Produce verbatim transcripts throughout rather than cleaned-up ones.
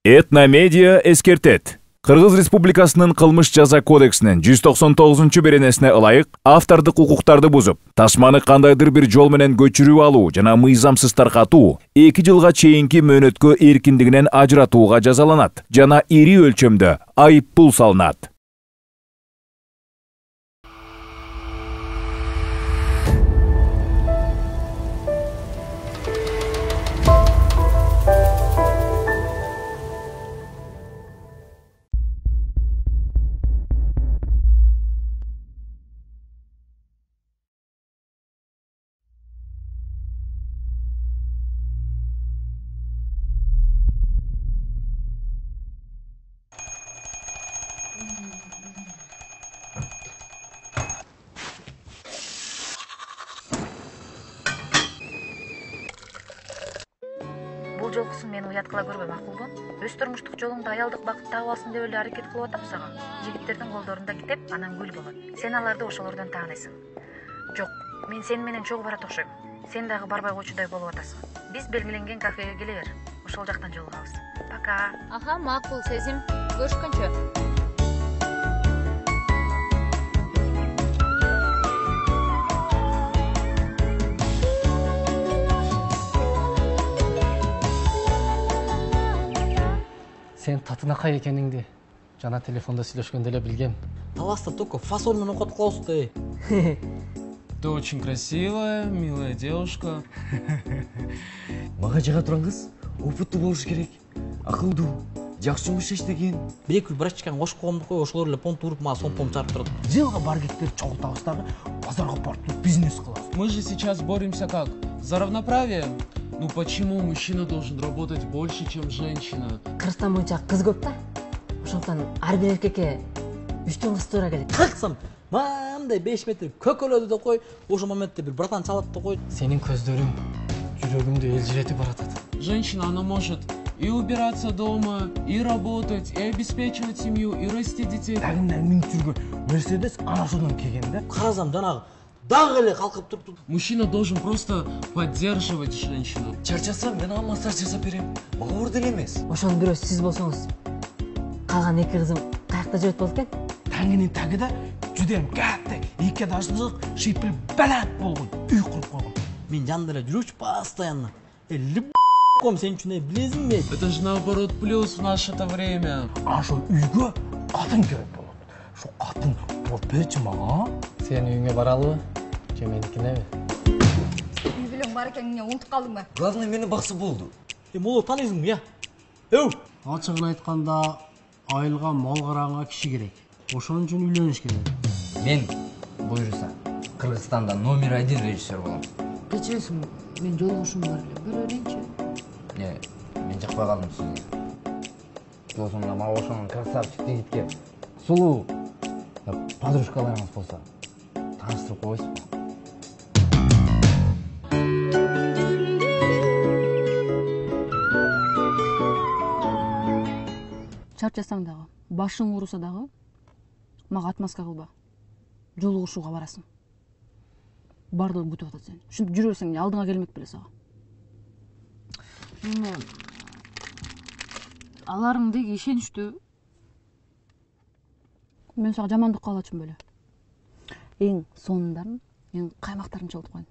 Этномедиа эскертет. Кыргыз Республикасынын кылмыш жаза кодексинин жүз токсон тогузунчу беренесине ылайык автордук укуктарды бузуп, ташманы кандайдыр бир жол менен көчүрүп алуу жана мыйзамсыз таркатуу эки жылга чейинки мөөнөткө эркиндигинен ажыратууга жазаланат жана ири өлчөмдө айып пул салынат. Бул жолкусун мени уят кыла көрбө, макулбу? Өз турмуштук жолуңда аялдык бакыт таап алсын деп эле аракет кылып атам сага. Жигиттердин колдорунда китеп, анан гүл болот. Сен аларды ошолордон тааныйсың. Жок, мен сени менен чогуу барат окшойм. Сен дагы барбай койчудай болуп атасың. Биз белгиленген кафеге келе бер. Ошол жактан жолугабыз. Пока. Аха, макул, Сезим. Көрүшкөнчө. Сен татынакай экениңди жана телефонда сүйлөшкөндө эле билгем. Таласта только фасолмен окотуп калабыз. Ты очень красивая, милая девушка. Мага жага турган кыз опыттуу болуш керек. Акылдуу, жакшы жумуш иштеген. Бир-эки брачканы кошуп койгондук кой, ошолор эле понт уруп, мага сомпом чарып турат. Жылга бар кетип чогултабыз дагы, базарга барып бизнес кылабыз. Мы же сейчас боремся как? За равноправие? Ну почему мужчина должен работать больше, чем женщина? Кыргызстан боюнча кыз көп да. Ошондон ар бир эркекке үчтөн кыз туура келет. Каксам, мындай беш метр көкөлөдү да кой, ошол моментте бир братан чалат да кой. Сенин көздөрүң жүрөгүмдү элжиретип баратат. Женщина, она может и убираться дома, и работать, и обеспечивать семью, и расти детей. Тагында минут жүргөн Мерседес ана ошондон келген да. Карасам жанагы дагы эле калкып турупту. Мужчина должен просто поддерживать женщину. Чарчаса мен ага массаж жасап берем. Мага оор эле эмес. Ошонун бирөө сиз болсоңуз, калган эки кызым каякта жүрөт болот экен? Таңынын тагыда жүдем катты, эки даштык шипил балат болгон, үй куруп койгон. Мен жанында эле жүрүчү постоянно. Эле ком сен үчүн билесиңби? Это же наоборот плюс в наше-то время. Ошол үйгө катын керек болот. Ошо катын болуп берчи мага. Сен үйүңө баралыбы? Же меникинеби? Үй бүлөң бар экениңе унутуп калдыңбы? Главное мени баксы болду. Эми олор таанысыңбы, я? Өу! Ачыгын айтканда, айылга мал караганга киши керек. Ошон үчүн үйлөнүш керек. Мен буйруса Кыргызстанда номер один режиссер болом. Кечиресиң, мен жолугушум бар эле. Көрө берейинчи. Не, мен жакпай калдым сизге. Досумда мага ошону красавчик жигитке сулуу подружкаларыңыз болсо тааныштырып койсузбу? Чарчасаң дагы, башың ооруса дагы, мага отмазка кылба. Жолугушууга барасың. Бардыгы бүтүп атат сен. Ушинтип жүрө берсең, алдыңа келмек беле сага. Эми аларың деги ишеничтүү. Мен сага жамандык кылачым беле. Эң сонундарын, эң каймактарын чалып коюн.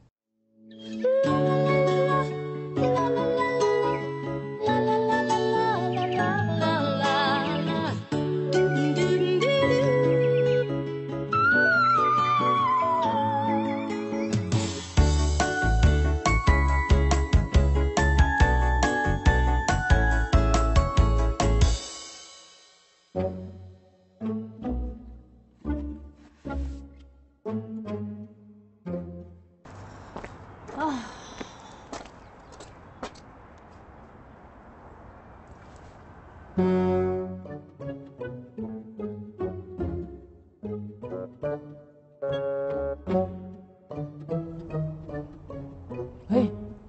Hey.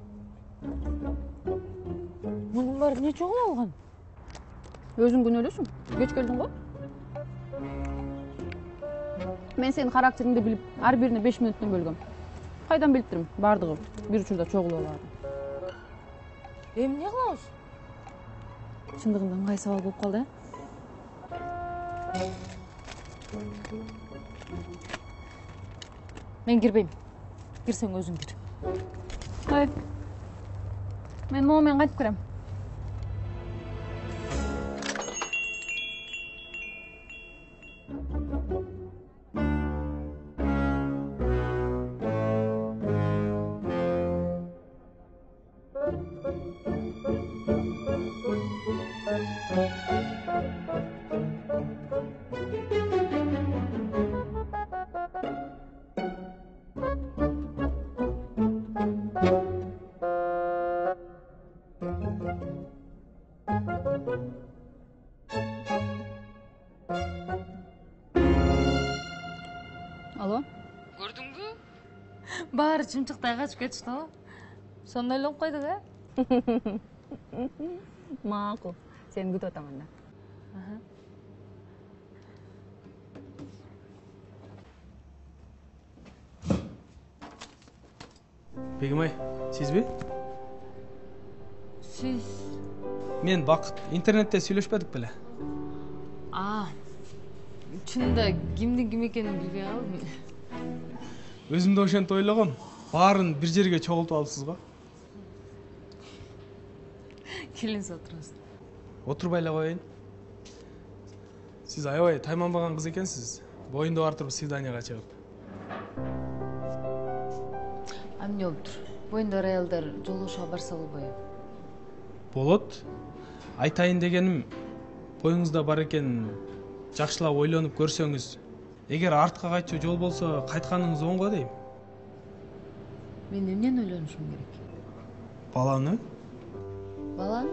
Bunun bari ne çok algan? Özün günölüsün. Geç geldin go. Men senin karakteringdi bilip, her birine beş minuttan bölgüm. Kaydan bildirim, bardığım. Bir uçurda çoğulu olardı. Emne kılabız? Шындығында ыңғай сабал болып қалды, ә? Мен кірбейм. Кірсең өзің кір. Қой. Мен момен қайтып кірем. Алло? Көрдің бі? Бары чымчықтай қашып кетішті ғой. Сонда өлім қойдық, ә? Мақұл. Сен күтіп отамын да. Бегімай, сіз бе? Сіз... Мен Бақыт. Интернетте сөйлеспедік біле. А, шынында кімдің кім екенін білбей қалдым. Өзімді ошент ойлағам. Барын бір жерге чоғылтып алыпсыз ба? Келіңіз отырыңыз. Отырбайлай қойын. Сіз аябай тайманбаған қыз екенсіз. Бойында бар тұрып свиданияға шығып. Амне олып тұр. Бойында аялдар жолошуға барса болбайы. Болот. Айтайын дегенім, бойыңызда бар екен жақшылап ойланып көрсеңіз, егер артқа қайтшы жол болса, қайтқаныңыз оңға дейм. Мен емнен ойланышым керек? Баланы? Баланы?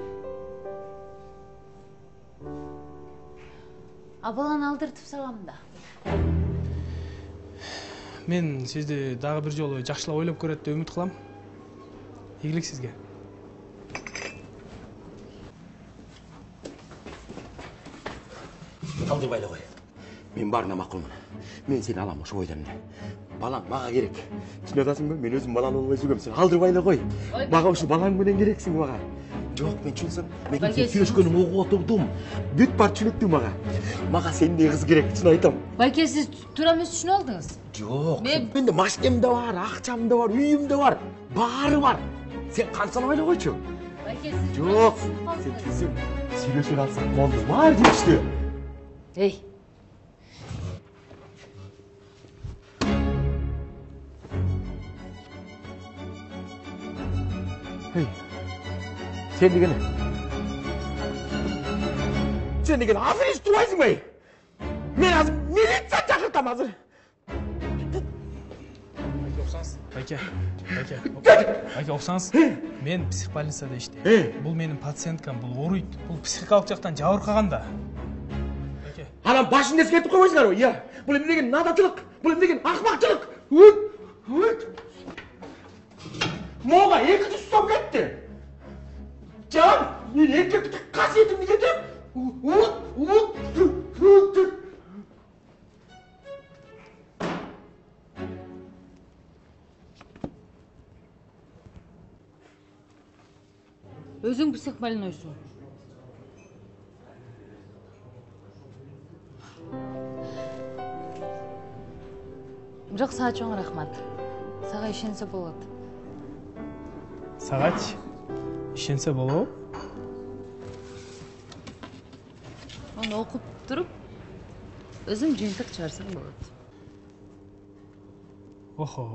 А баланы алдыртып салам да. Мен сізді дағы бір жолы жақшылап ойлап көреді деп үміт қылам. Игілік сізге. Қалдырбайлы қой. Мен барына мақұлмын. Мен сені алам ошы ойдамын. Балаң маға керек. Түсінетасың ба? Мен өзім баланы олмай жүргем. Сен алдырбайлы қой. Маға ошы балаң менен керексің маға. Жоқ, мен түсінсем, мен сен сөйлескенің оғы отырдым. Бүт бар түсінікті маға. Маға сендей қыз керек, түсін айтам. Байке, сіз тура емес түсін алдыңыз? Жоқ, менде машинем де бар, ақшам да бар, үйім де бар. Бары бар. Сен қансалабайлы қойшы. Байке, сіз жоқ, сен түсін. Сөйлесен алсақ болды, бар жетішті. Ей. Ей. Sen degene. Sen degene hazır hiç durayısın bey. Men hazır militsa çakırtam hazır. Байке, байке, байке оқсаңыз, мен психбольницада іштейм. Бұл менің пациенткам, бұл оруйт, бұл психикалық жақтан жабырқаған да. Анам башын ескертіп қоймайсыңдар ғой, иә. Бұл енді деген надатылық, бұл енді деген ақымақшылық. Өт, өт. Моға екі жүз сом кетті. Can, мен еркектік қасиетімді кетем. Өт, өт, өт, өт. Өзің психбольнойсың. Жоқ, саға чоң рахмат. Саға ішенсе болады. Сағач, ішенсе болу? Оны оқып тұрып, өзім жиынтық чарсаң болады. Охо.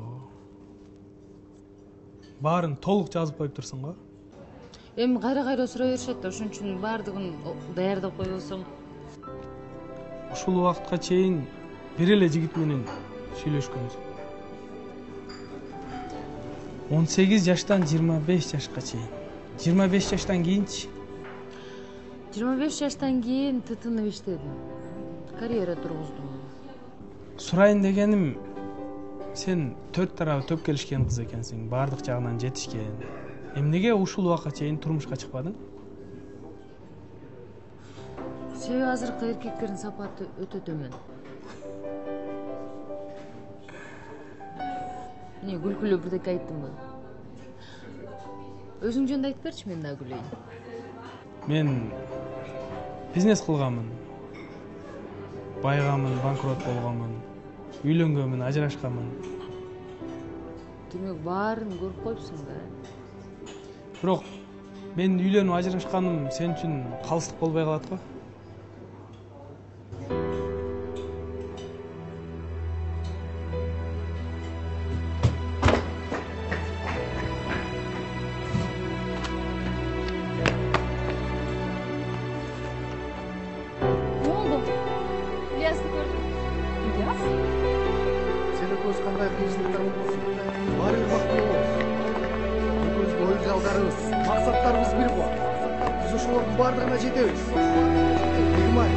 Барын толық жазып қойып тұрсың ғой? Эми кайра-кайра сурай беришет да, ошон үчүн баардыгын даярдап койбосоң. Ушул убакытка чейин бир эле жигит менен сүйлөшкөнбүз. он сегиз жаштан жыйырма беш жашка чейин. жыйырма беш жаштан кийинчи? жыйырма беш жаштан кийин тытынып иштедим. Карьера тургуздум. Сурайын дегеним, сен төрт тарабы төп келишкен кыз экенсиң, баардык жагынан жетишкен. Эмнеге ушул убакка чейин турмушка чыкпадың? Себеби азыркы эркектердин сапаты өтө төмөн. Не, күлкүлүү бирдеке айттымбы? Өзүң жөнүндө айтып берчи, мен да күлөйүн. Мен бизнес кылганмын. Байгамын, банкрот болгонмун. Үйлөнгөнмүн, ажырашканмын. Демек баарын көрүп коюпсуң да. Бирок мен үйлөнүп ажырашканым сен үчүн калыстык болбой калат го. Ne oldu? İlyas'ı gördüm. İlyas? Сени көз кандай кыйынчылыктар болбосун баары бир бактылуу болобуз. Экөөбүздүн ой жалдарыбыз, максаттарыбыз бир го. Биз ошолордун баардыгына жетебиз. Бегимай.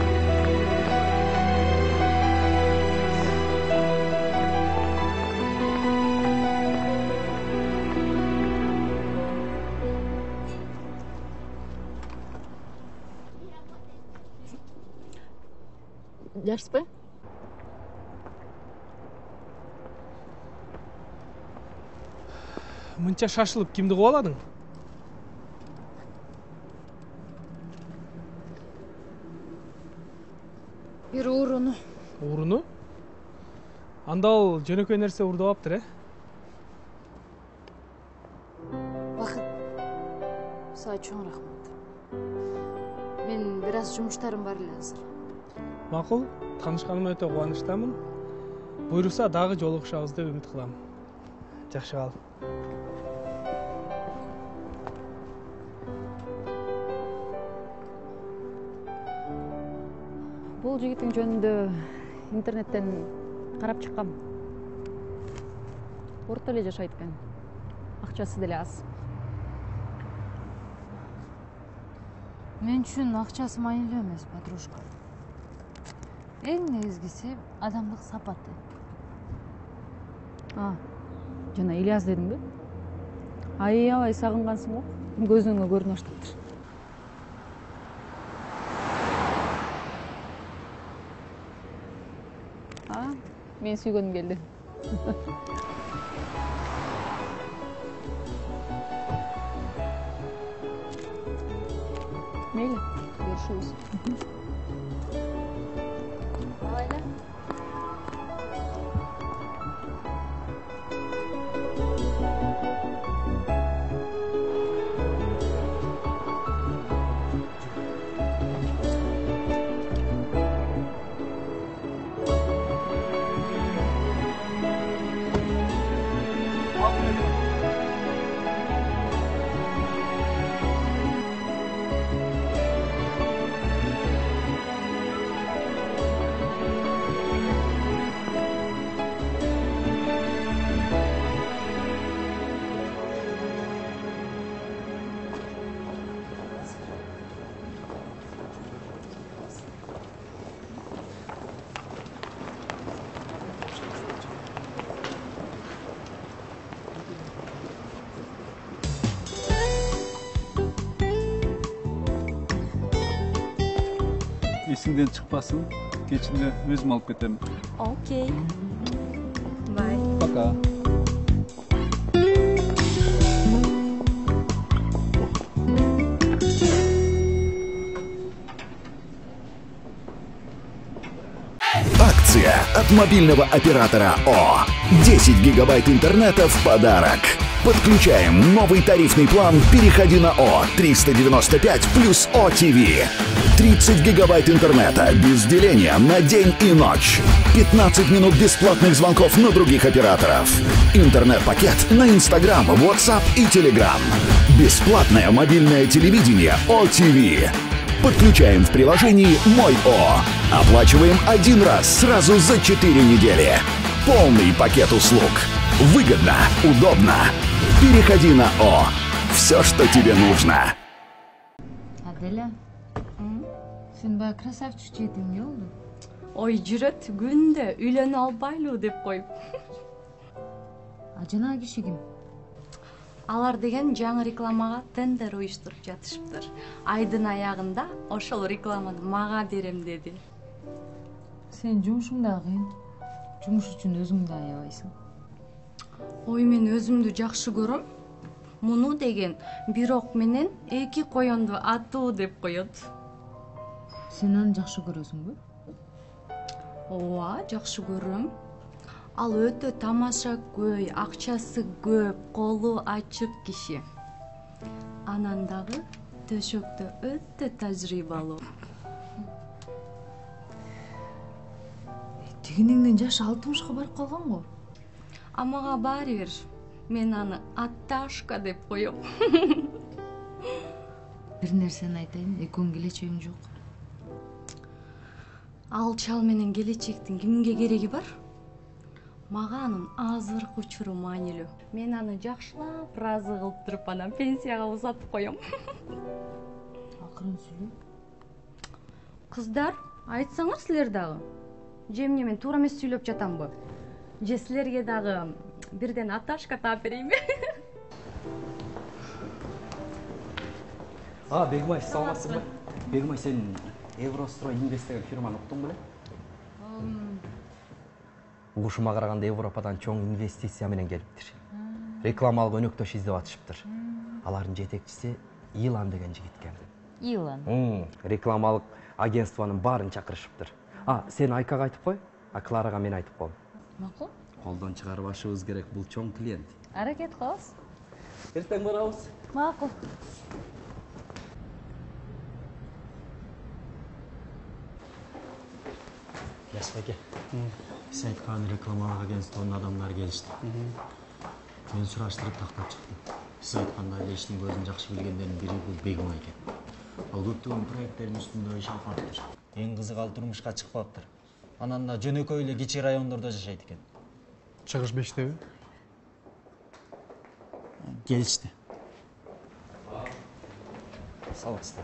Дәріс пе? Мынча шашылып кимди кубаладың? Бир ууруну. Ууруну? Анда ал жөнөкөй нерсе уурдабаптыр, э? Бакыт, сага чоң рахмат. Мен бир аз жумуштарым бар эле азыр. Макул, таанышканыма өтө кубанычтамын. Буйрукса дагы жолугушабыз деп үмүт кылам. Жакшы кал. Бул жигиттин жөнүндө интернеттен карап чыккам. Орто эле жашайт экен. Акчасы деле аз. Мен үчүн акчасы маанилүү эмес, подружка. Эң негизгиси адамдык сапаты. А, жана Ильяс дедиңби? Аябай сагынгансың го. Көзүңө көрүнө баштаптыр. А, мен сүйгөнүм келди. Мейли, görüşürüz. Алайда. Есіңден шықпасын, кешінде өзім алып кетемін. Окей. Бай. Пока. Акция от мобильного оператора О. десять гигабайт интернета в подарок. Подключаем новый тарифный план «Переходи на О» триста девяносто пять плюс О Ти Ви. тридцать гигабайт интернета без деления на день и ночь. пятнадцать минут бесплатных звонков на других операторов. Интернет-пакет на Инстаграм, WhatsApp и Telegram. Бесплатное мобильное телевидение О Ти Ви. Подключаем в приложении «Мой О». Оплачиваем один раз сразу за четыре недели. Полный пакет услуг. Выгодно, удобно. Переходи на О. Все, что тебе нужно. Аделя, сен баягы красавчик жигитиң эмне болду? Ой, жүрөт күндө үйлөнө албайлуу деп коюп. А жанагы киши ким? Алар деген жаңы рекламага тендер уюштуруп жатышыптыр. Айдын аягында ошол рекламаны мага берем деди. Сен жумушуң да кыйын. Жумуш үчүн өзүң да аябайсың. Ой, мен өзүмдү жакшы көрөм. Муну деген бир ок менен эки коёнду атуу деп коет. Сен аны жакшы көрөсүңбү? Ооба, жакшы көрөм. Ал өтө тамаша көй, акчасы көп, колу ачык киши. Анан дагы төшөктө өтө тажрыйбалуу. Дегенеңден жашы алтымышка барып калган го. А мага баары бир. Мен аны Аташка деп коем. Бир нерсени айтайын, экөөң келечегиң жок. Ал чал менен келечектин кимге кереги бар? Мага анын азыркы учуру маанилүү. Мен аны жакшылап разы кылып туруп анан пенсияга узатып коем. Акырын сүйлө. Кыздар, айтсаңар силер дагы. Же эмне мен туура эмес сүйлөп жатамбы? Же силерге дагы бирден Аташка таап берейинби? А, Бегмай, саламатсыңбы? Бегмай, сен Еврострой Инвест деген фирманы уктуң беле? Угушума караганда Европадан чоң инвестиция менен келиптир. Рекламалык өнөктөш издеп атышыптыр. Алардын жетекчиси Илан деген жигит экен. Илан? Рекламалык агентствонун баарын чакырышыптыр. А, сен Айкага айтып кой, а Кларага мен айтып коем. Макул? Колдон чыгарбашыбыз керек, бул чоң клиент. Аракет кылабыз. Эртең барабыз. Макул. Ясбеке, сен айткан рекламалык агентствонун адамдары келишти. Мен сураштырып тактап чыктым. Сиз айткандай эле иштин көзүн жакшы билгендердин бири бул Бегмай экен. Ал көптөгөн проекттердин үстүндө иш алып атыптыр. Эң кызыгы ал турмушка чыкпаптыр. Анан да жөнөкөй эле кичи райондордо жашайт экен. Чыгыш бештеби? Келишти. Саламатсыздар.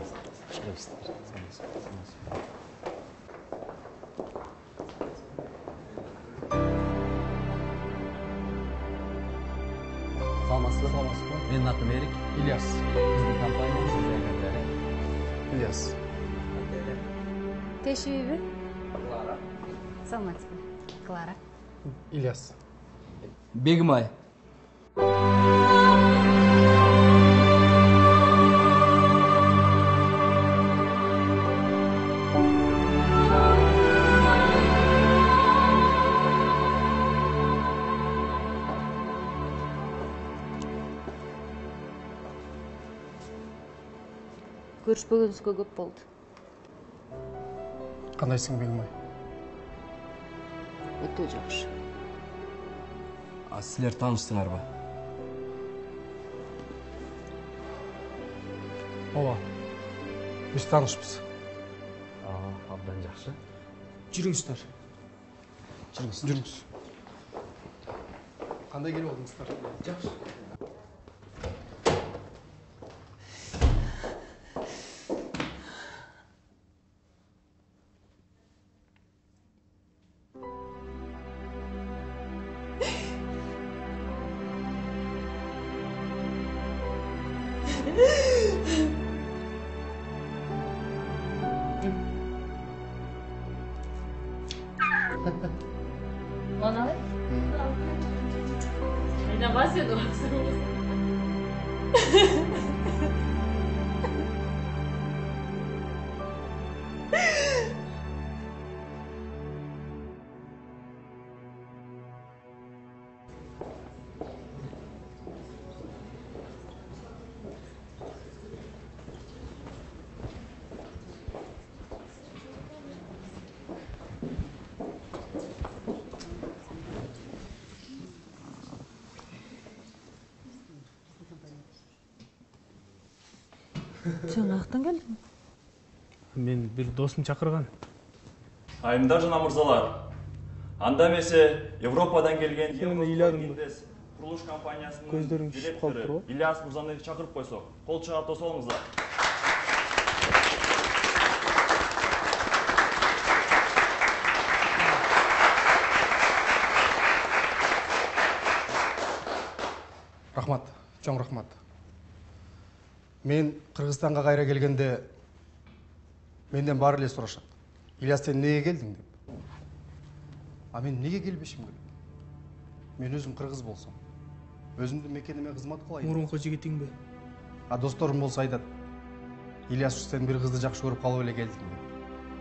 Саламатсыздар. Саламатсыздар. Менин атым Эрик. Ильяс. Биздин компаниябыздын директору. Ильяс. Тешеби? Клара. Саламатсызбы? Клара. Ильяс. Бегмай. Көрүшпөгөнүзгө көп болду. Кандайсың, Бегмай? Өтө жакшы. А силер тааныштыңарбы? Ооба. Биз таанышпыз. Абдан жакшы. Жүрүңүздөр. Жүрүңүз. Жүрүңүз. Кандай келип алдыңыздар? Жакшы. Ona Aynen bahsediyor baksana. Сен каяктан келдиң? Мен бир досум чакырган. Айымдар жана мырзалар, анда эмесе Европадан келген Инвест курулуш компаниясынын директору Ильяс мырзаны чакырып койсок, кол чыгап тосуп алыңыздар. Рахмат, чоң рахмат. Мен Кыргызстанга кайра келгенде менден баары эле сурашат. Ильяс, сен неге келдиң деп. А мен неге келбешим керек? Мен өзүм кыргыз болсом, өзүмдүн мекениме кызмат кылайын. Мурунку жигитиңби? А досторум болсо айтат. Ильяс, сен бир кызды жакшы көрүп калып эле келдиң деп.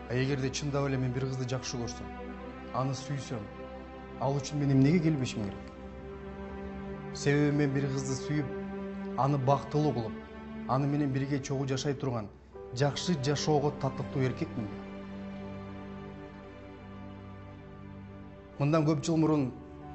А эгерде чындап эле мен бир кызды жакшы көрсөм, аны сүйсөм, ал үчүн мен эмнеге келбешим керек? Себеби мен бир кызды сүйүп, аны бактылуу кылып, аны менен бирге чогуу жашай турган, жакшы жашоого татыктуу эркекмин. Мындан көп жыл мурун,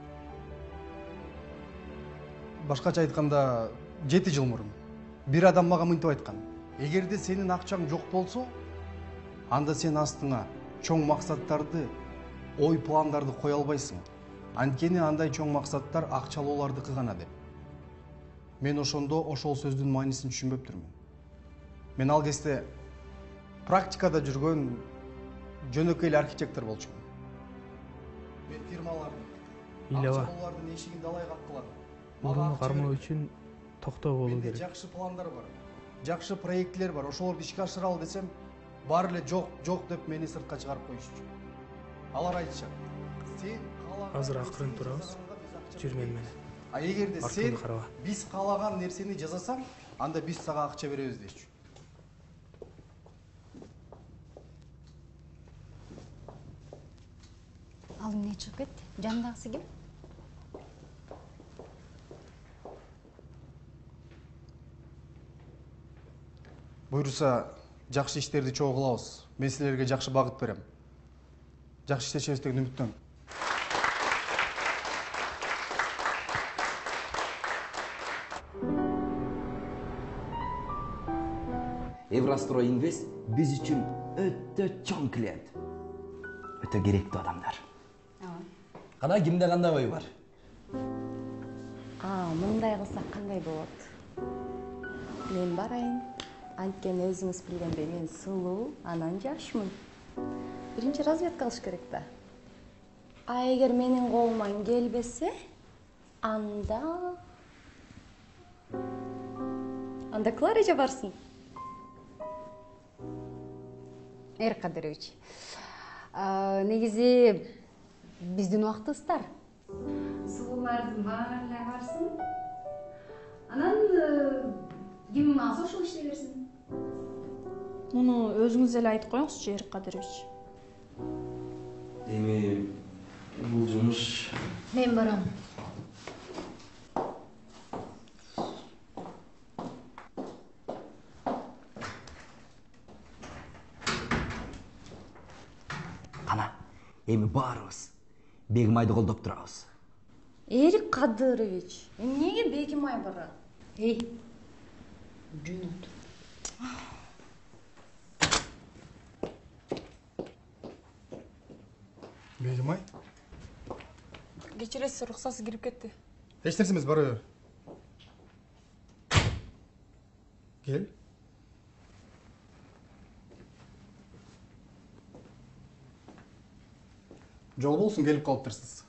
башкача айтканда, жети жыл мурун бир адам мага мынтип айткан: эгерде сенин акчаң жок болсо, анда сен астыңа чоң максаттарды, ой пландарды кое албайсың. Анткени андай чоң максаттар акчалуулардыкы гана деп. Мен ошондо ошол сөздүн маанисин түшүнбөптүрмүн. Мен ал кезде практикада жүргөн жөнөкөй архитектор болчумун. Мен фирмалардын, акчалуулардын эшигин далай капкыладым. Мурунду кармоо үчүн токтоо болуу керек. Менде жакшы пландар бар, жакшы проектлер бар. Ошолорду ишке ашыралы десем, баары эле жок, жок деп мени сыртка чыгарып коюшчу. Алар айтышат: "Сен каалаган Азыр акырын турабыз. Жүр мен менен. А эгерде сен биз каалаган нерсени жасасаң, анда биз сага акча беребиз" дечү. Ал эмне чыгып кетти? Жандагысы ким? Буйруса, жакшы иштерди чогуу кылабыз. Мен силерге жакшы багыт берем. Жакшы иштешебиз деген үмүттөмүн. Еврострой Инвест биз үчүн өтө чоң клиент. Өтө керектүү адамдар. Кана кимде кандай ой бар? А, мындай кылсак кандай болот? Мен барайын. Анткени өзүңүз билгендей мен сулуу, анан жашмын. Биринчи разведка кылыш керек да. А эгер менин колуман келбесе, анда анда Клара жабарсың. Эрик Кадырович, негизи биздин убактыбыз тар. Сулуулардын баарлары барсын. Анан ким алса ошол иштей берсин. Муну өзүңүз эле айтып коюңузчу, Эрик Кадырович. Эми бул жумуш Мен барам. Кана, эми баарыбыз Бегимайды колдоп турабыз. Эрик Кадырович, эмнеге Бегимай барат? Эй, жөн отур. Бегимай? Кечиресиз, уруксатсыз кирип кетти. Эч нерсе эмес, бара бер. Кел. Жол болсун, келип калыптырсыз.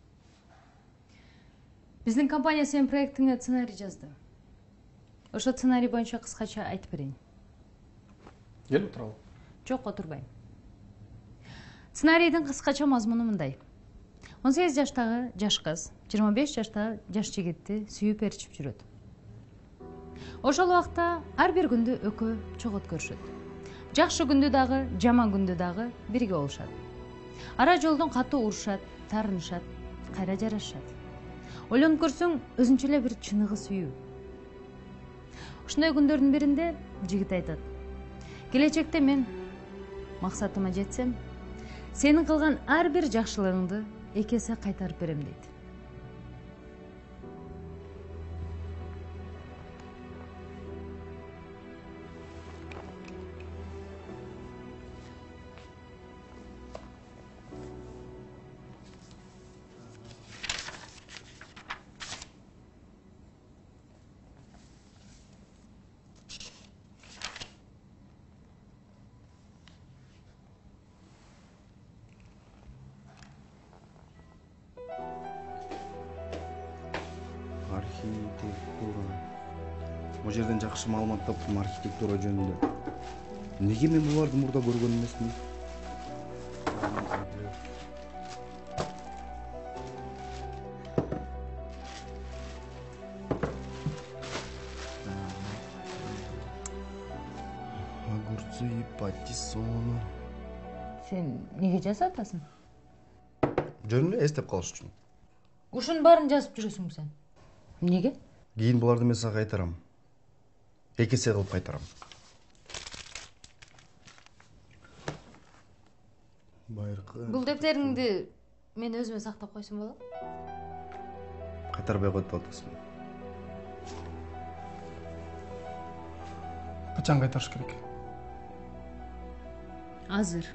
Биздин компания сенин проектиңе сценарий жазды. Ошо сценарий боюнча кыскача айтып берейин. Кел отуралы. Жок, отурбайм. Сценарийдин кыскача мазмуну мындай. он сегиз жаштагы жаш кыз жыйырма беш жаштагы жаш жигитти сүйүп ээрчип жүрөт. Ошол убакта ар бир күндү экөө чогот көрүшөт. Жакшы күндү дагы, жаман күндү дагы бирге болушат. Ара жолдон катуу урушат, таарынышат, кайра жарашат. Ойлонуп көрсөң, өзүнчө эле бир чыныгы сүйүү. Ушундай күндөрдүн биринде жигит айтат: "Келечекте мен максатыма жетсем, сенин кылган ар бир жакшылыгыңды эки эсе кайтарып берем" дейт. Архитектура. Бул жерден жакшы маалымат таптым архитектура жөнүндө. Неге мен буларды мурда көргөн эмесмин? Огурцы и патиссоны. Sen неге жазып атасың? Жөнүндө эстеп калыш үчүн. Ушунун баарын жазып жүрөсүңбү сен? Неге? Кийин буларды мен сага кайтарам. Эки эсе кылып кайтарам. Байыркы. Бул дептериңди мен өзүмө сактап койсом болот? Кайтарбай коюп атасың. Качан кайтарыш керек? Азыр.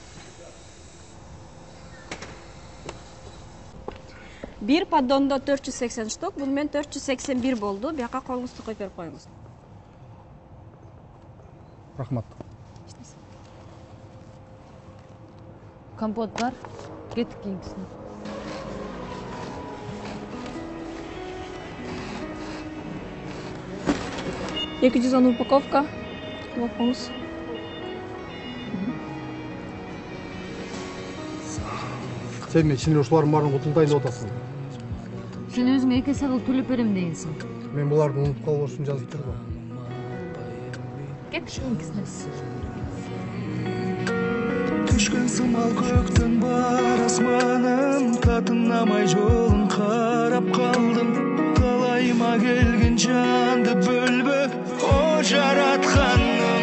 Бир поддондо төрт жүз сексен штук, бул мен төрт жүз сексен бир болду. Бияка колуңузду коюп берип коюңуз. Рахмат. Компот бар. Кеттик кийинкисине. эки жүз он упаковка. Кылып коюңуз. Сен мен ичинде ушулардын баарын утултайын деп атасың. Сен өзүң эки эсе кылып төлөп берем дегенсиң. Мен буларды унутуп калбаш үчүн жазып турдум. Кеттик кийинкисине. Түшкөн сымал көктөн бар асманым, татынамай жолун карап калдым. Талайыма келген жанды бөлбө, о жаратканым.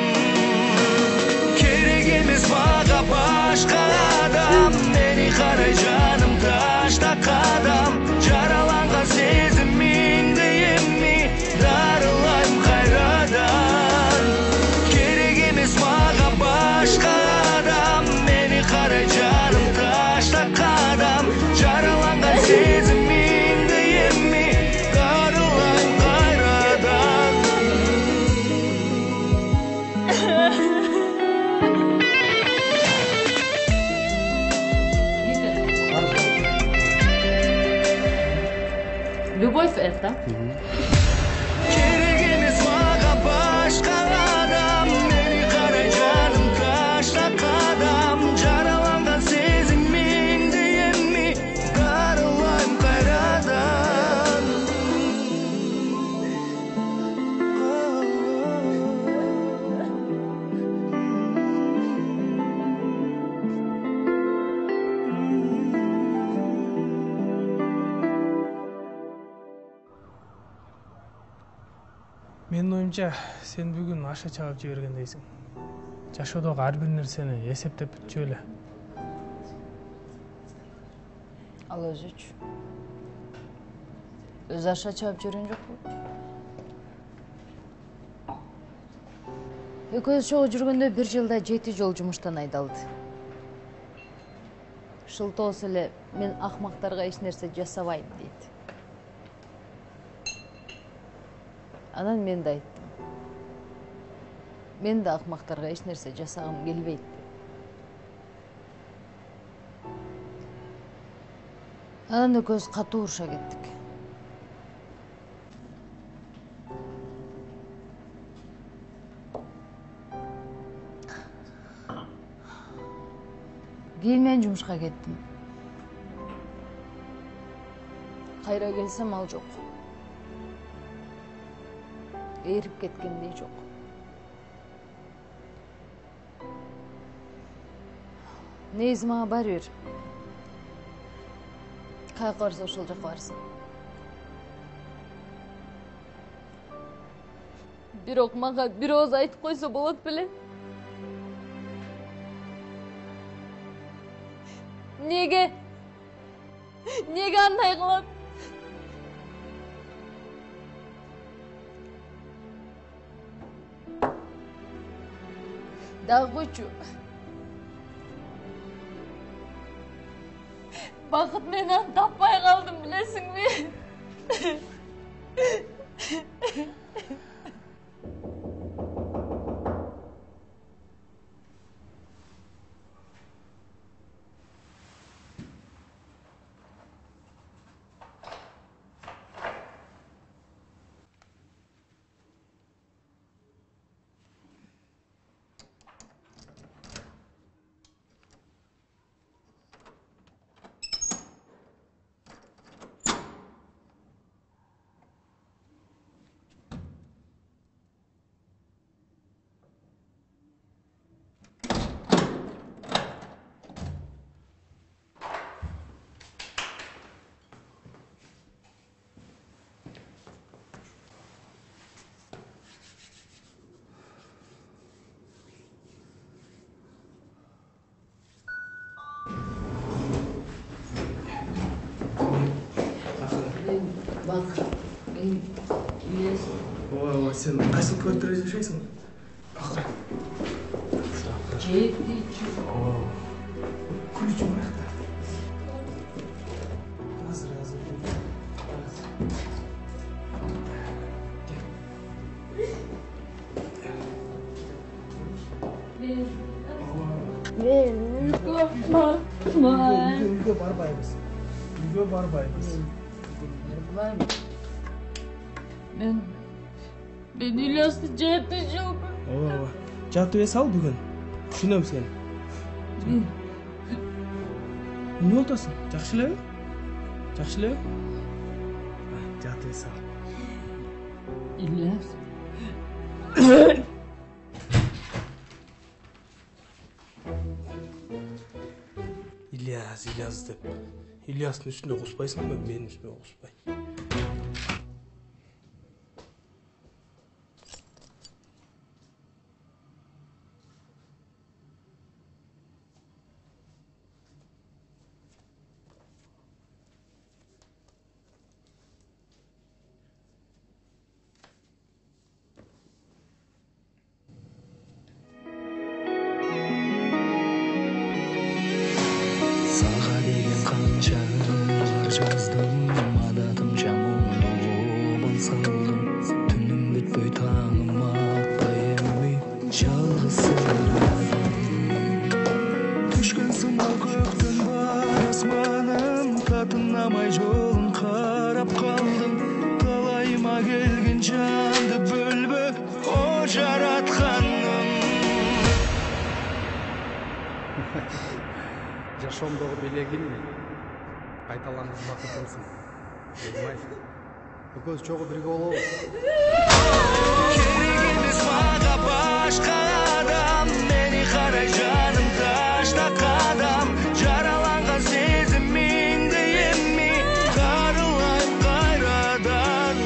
Керек эмес мага башка адам, мени карай жаным ташта кадам. Жараланган сезимиңди эми дарылайм кайрадан. Керек эмес мага башка адам, мени карай жаным ташта кадам. Жараланган сезимиңди эми дарылайм кайрадан. Любовь это? Керек эмес мага башка адам, мени карай жаным ташта кадам. Жараланган сезимиңди эми дарылайм кайрадан. Менин оюмча, сен бүгүн аша чабып жибергендейсиң. Жашоодогу ар бир нерсени эсептеп бүтчү эле. Ал өзүчү. Өзү аша чабып жүргөн жокпу? Экөөбүз чогуу жүргөндө бир жылда жети жол жумуштан айдалды. Шылтоос эле мен акмактарга эч нерсе жасабайм дейт. Анан мен да айттым. Мен да акмактарга эч нерсе жасагым келбейт. Анан экөөбүз катуу уруша кеттик. Кийин мен жумушка кеттим. Кайра келсем ал жок. Эрип кеткендей жок. Негизи мага баары бир. Каяка барса ошол жака барсын. Бирок мага бир ооз айтып койсо болот беле? Неге? Неге андай кылат? Дагы койчу. Бакыт менен таппай калдым, билесиңби? Bak, ben İlyas. Ооба, сен кайсы квартирада жашайсың? жетінші. Ключ бар. Азыр, азыр. Мен үйгө бармаймын. Үйгө барбайбыз. Үйгө барбайбыз. Барбаймын. Мен мен İlyasты жатты жок. Ооба. Жатып эс ал бүгүн. Түшүнөм сени. Эмне болтасың? Жакшы элеби? Жакшы элеби? Жатып эс ал. İlyas. İlyas, İlyas деп. İlyastын үстүнө куспайсыңбы? Менин үстүмө куспай. Сага деген канча ар жаздым, адатымча муну болбон салдым. Түнүм бүтпөй таңым атпай эми жалгыз сыйрадым. Түшкөн сымал көктөн бар асманым, татынамай жолун карап калдым. Талайыма келген жанды бөлбө, о жаратканым. Жашоомдогу белегим кайталангыс бакытымсың. Элмай. Экөөбүз чогуу бирге болобуз. Керек эмес мага башка адам, мени карай жаным ташта кадам. Жараланган сезимимди эми карылайм кайрадан.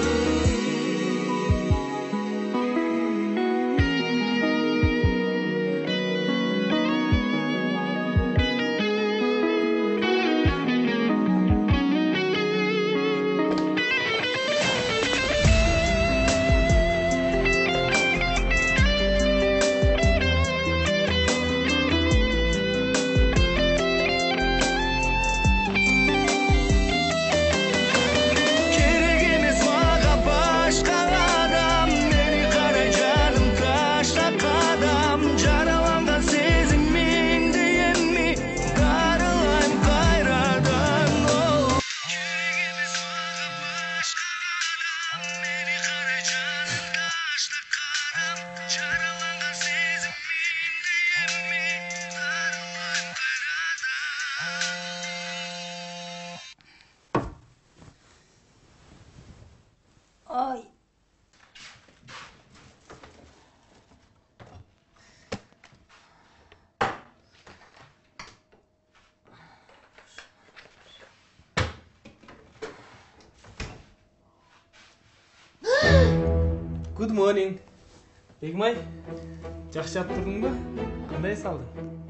Керек эмес мага башка адам, мени карай жаным ташта кадам. Жараланган сезимимди эми карылайм кайрадан. Керек эмес мага башка адам, мени карай жаным ташта кадам. Жараланган сезимимди эми карылайм кайрадан. Ay. Good morning. Бегмай, жакшы жап турдуңбу? Кандай салдың?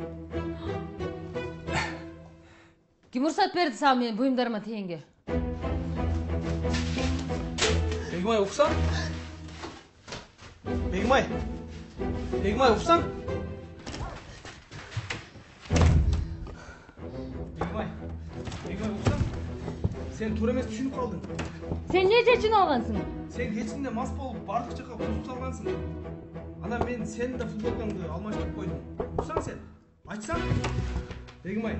Kim ruhsat berdi sana benim buyumlarıma teyinge? Бегмай, уксаң? Бегмай. Бегмай, уксаң? Бегмай. Бегмай, уксаң? Сен туура эмес түшүнүп калдың. Sen ne çeçin olgansın? Сен кечинде мас болуп бардык жака кузуп салгансың. Анан мен сенин да футболкаңды алмаштырып койдум. Уксаң сен? Айтсаң? Бегмай.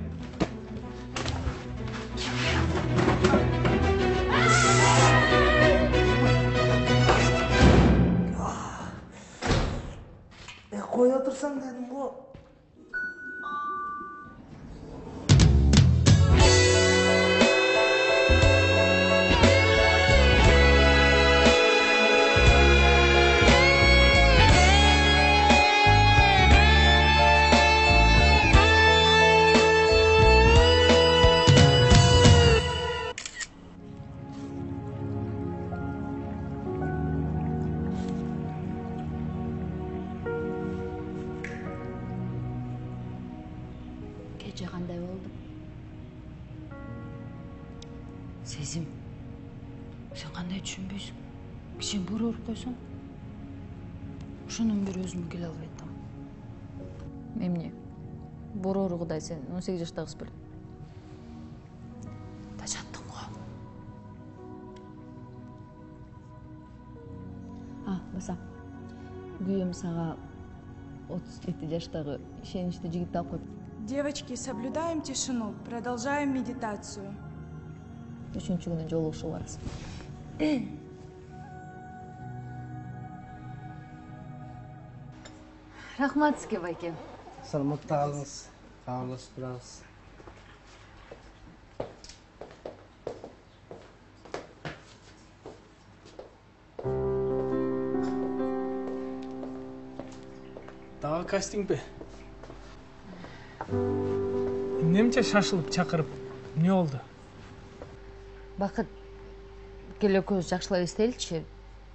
Koy otursan dedim bu. Gece kандай oldu? Sezim. Сен кандай түшүнбөйсүң? Кичен бор уруп койсоң. Ошондон бери өзүм келе албай атам. Эмне? Боро уругудай сен он сегиз жаштагы кыз белең. Да жаттың го. А, баса. Күйөөм сага отуз жети жаштагы ишеничтүү жигитти алып койду. Девочки, соблюдаем тишину, продолжаем медитацию. Үчүнчү күнү жолугушууга барасың. Рахмат сизге, байке. Саламатта калыңыз. Кабарлашып турабыз. Дагы кастингби? Эмнемче шашылып чакырып? Эмне болду? Бакыт, келе көз жакшылап эстеличи.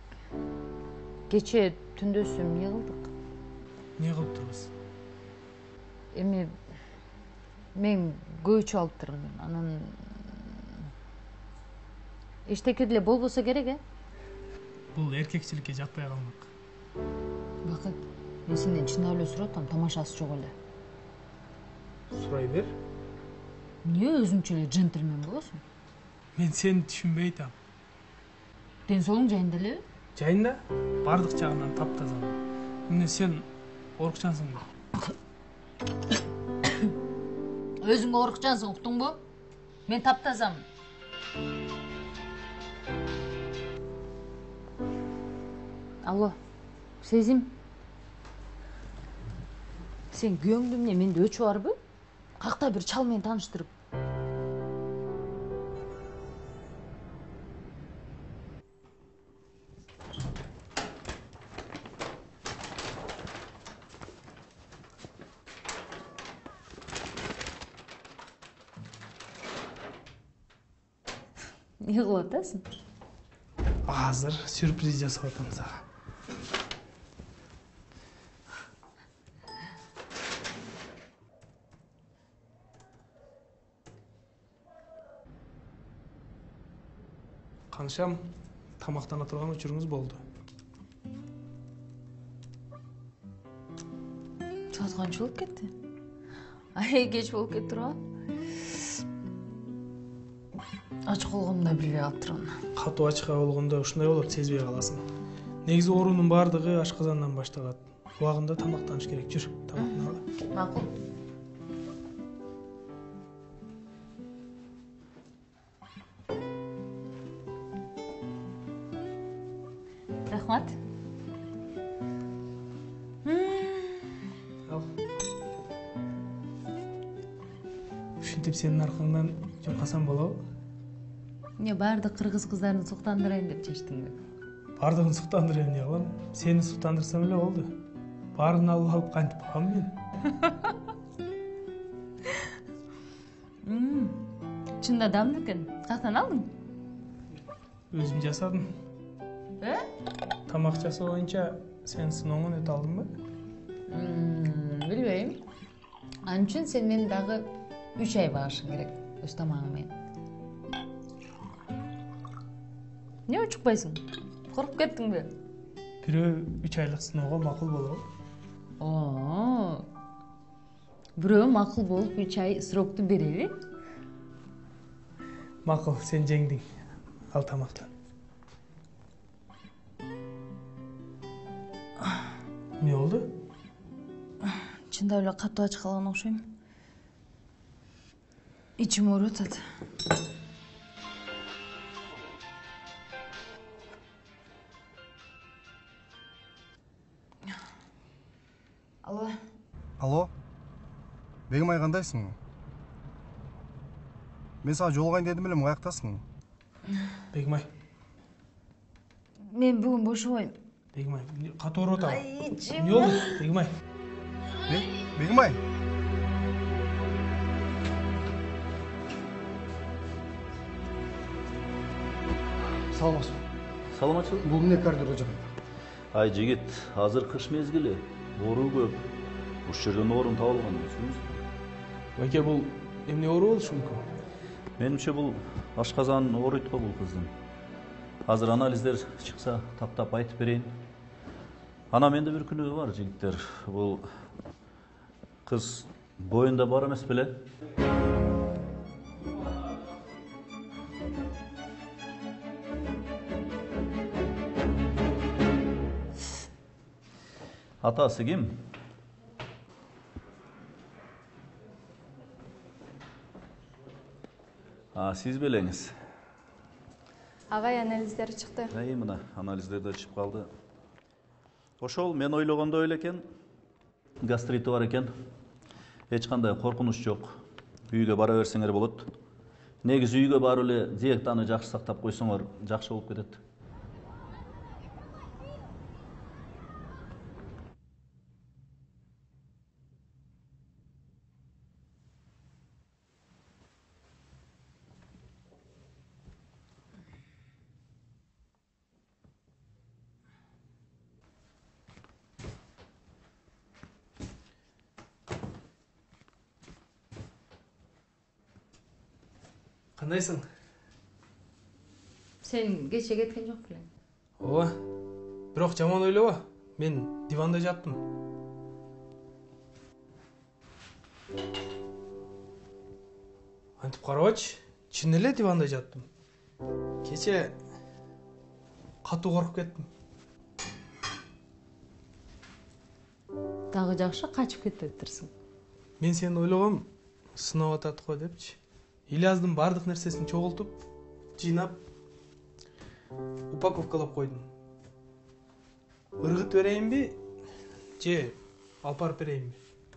Кече түндөсү эмне кылдык? Эмне кылып турбуз? Эми мен көйчү алып турмун. Анан эчтеке деле болбосо керек, э? Бул эркекчиликке жатпай калмак. Бакыт, мен сенден чындап эле сурап атам, тамашасы жок эле. Сурай бер. Эмне өзүңчө эле джентльмен болосуң? Мен сени түшүнбөй атам. Ден соолуң жайында элеби? Жайында? Бардык жагынан таптаза. Эмне сен орукчансың ба? Өзүң орукчансың, уктуңбу? Мен таптазам. Алло, Сезим. Сен күйөөңдү эмне менде өчү барбы? Какта бир чал менен тааныштырып. Не кылып атасың? Азыр сюрприз жасап атам сага. Каншам тамактана турган учуруңуз болду. Saat kanча болуп кетти? Ай, кеч болуп кетти турган. Ач колгонумда билбей калып турган. Катуу ачка болгондо ушундай болот, сезбей каласың. Негизи оорунун баардыгы ашказандан башталат. Убагында тамактаныш керек. Жүр, тамактана ал. Макул. Рахмат. Ал. Ушинтип сенин аркаңдан жукасам болобу? Не бардык кыргыз кыздарын суктандырайын деп чечтиңби? Бардыгын суктандырайын эмне кылам? Сени суктандырсам эле болду. Баарын алып алып кантип калам мен? Чында дамды экен. Каяктан алдың? Өзүм жасадым. Э? Тамак жасоо боюнча сен сыноонун өтө алдыңбы? Билбейм. Ал үчүн сен мени дагы үч ай багышың керек өз тамагың менен. Не учукпайсың? Коруп кеттиңби? Бирөө үч айлык сыноого макул болобу? Оо. Бирөө макул болуп үч ай срокту берели? Макул, сен жеңдиң. Ал тамактан. Не болду? Чындап эле катуу ач калган окшойм. Ичим ооруп атат. Алло. Алло. Бегимай кандайсың? Мен сага жолугайын дедим эле, каяктасың? Бегимай. Мен бүгүн бошобойм. Бегимай, катуу ооруп атабы? Ай, ичим. Не болду? Бегимай. Бегимай. Саламатсызбы? Саламатчылык. Бул эмне кардио жагат? Ай жигит, азыр кыш мезгили. Оору көп. Уш жерден орун табылган, түшүнүңүзбү? Байке, бул эмне оору болушу мүмкүн? Менимче бул ашказан ооруйт го бул кыздын. Азыр анализдер чыкса таптап айтып берейин. Ана менде бир күнөө бар жигиттер. Бул кыз боюнда бар эмес беле? Атасы ким? А, сиз белеңиз. Агай анализдер чыкты. Ай, мына анализдер да чыгып калды. Ошол мен ойлогондой эле экен. Гастрити бар экен. Эч кандай коркунуч жок. Үйгө бара берсеңер болот. Негизи үйгө барып эле диетаны жакшы сактап койсоңор, жакшы болуп кетет. Кандайсың? Сен кече кеткен жок белең. Ооба. Бирок жаман ойлоба. Мен диванда жаттым. Антип карабачы, чын эле диванда жаттым. Кече катуу коркуп кеттим. Дагы жакшы качып кетиптирсиң. Мен сени ойлогом, сынап атат го депчи. Ильяздын бардык нерсесин чогултуп, жыйнап, упаковкалап койдум. Ыргыт берейинби, же алып барып берейинби?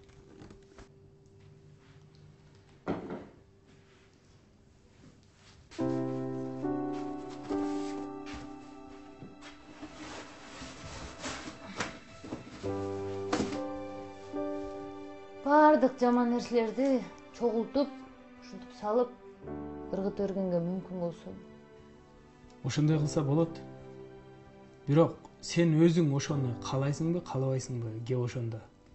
Бардык жаман нерселерди чогултуп, ушинтип салып, ыргыт бергенге мүмкүн болсо. Ошондой кылса болот. Бирок сен өзүң ошону каалайсыңбы, каалабайсыңбы, же ошондо?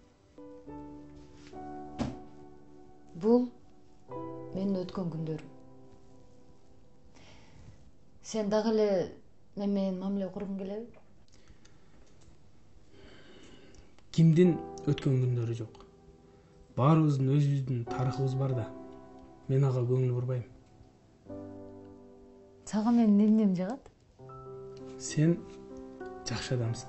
Бул менин өткөн күндөрүм. Сен дагы эле мен менен мамиле кургуң келеби? Кимдин өткөн күндөрү жок. Баарыбыздын өзүбүздүн тарыхыбыз бар да. Мен ага көңүл бурбайм. Сага менин эмнем жагат? Сен жакшы адамсың.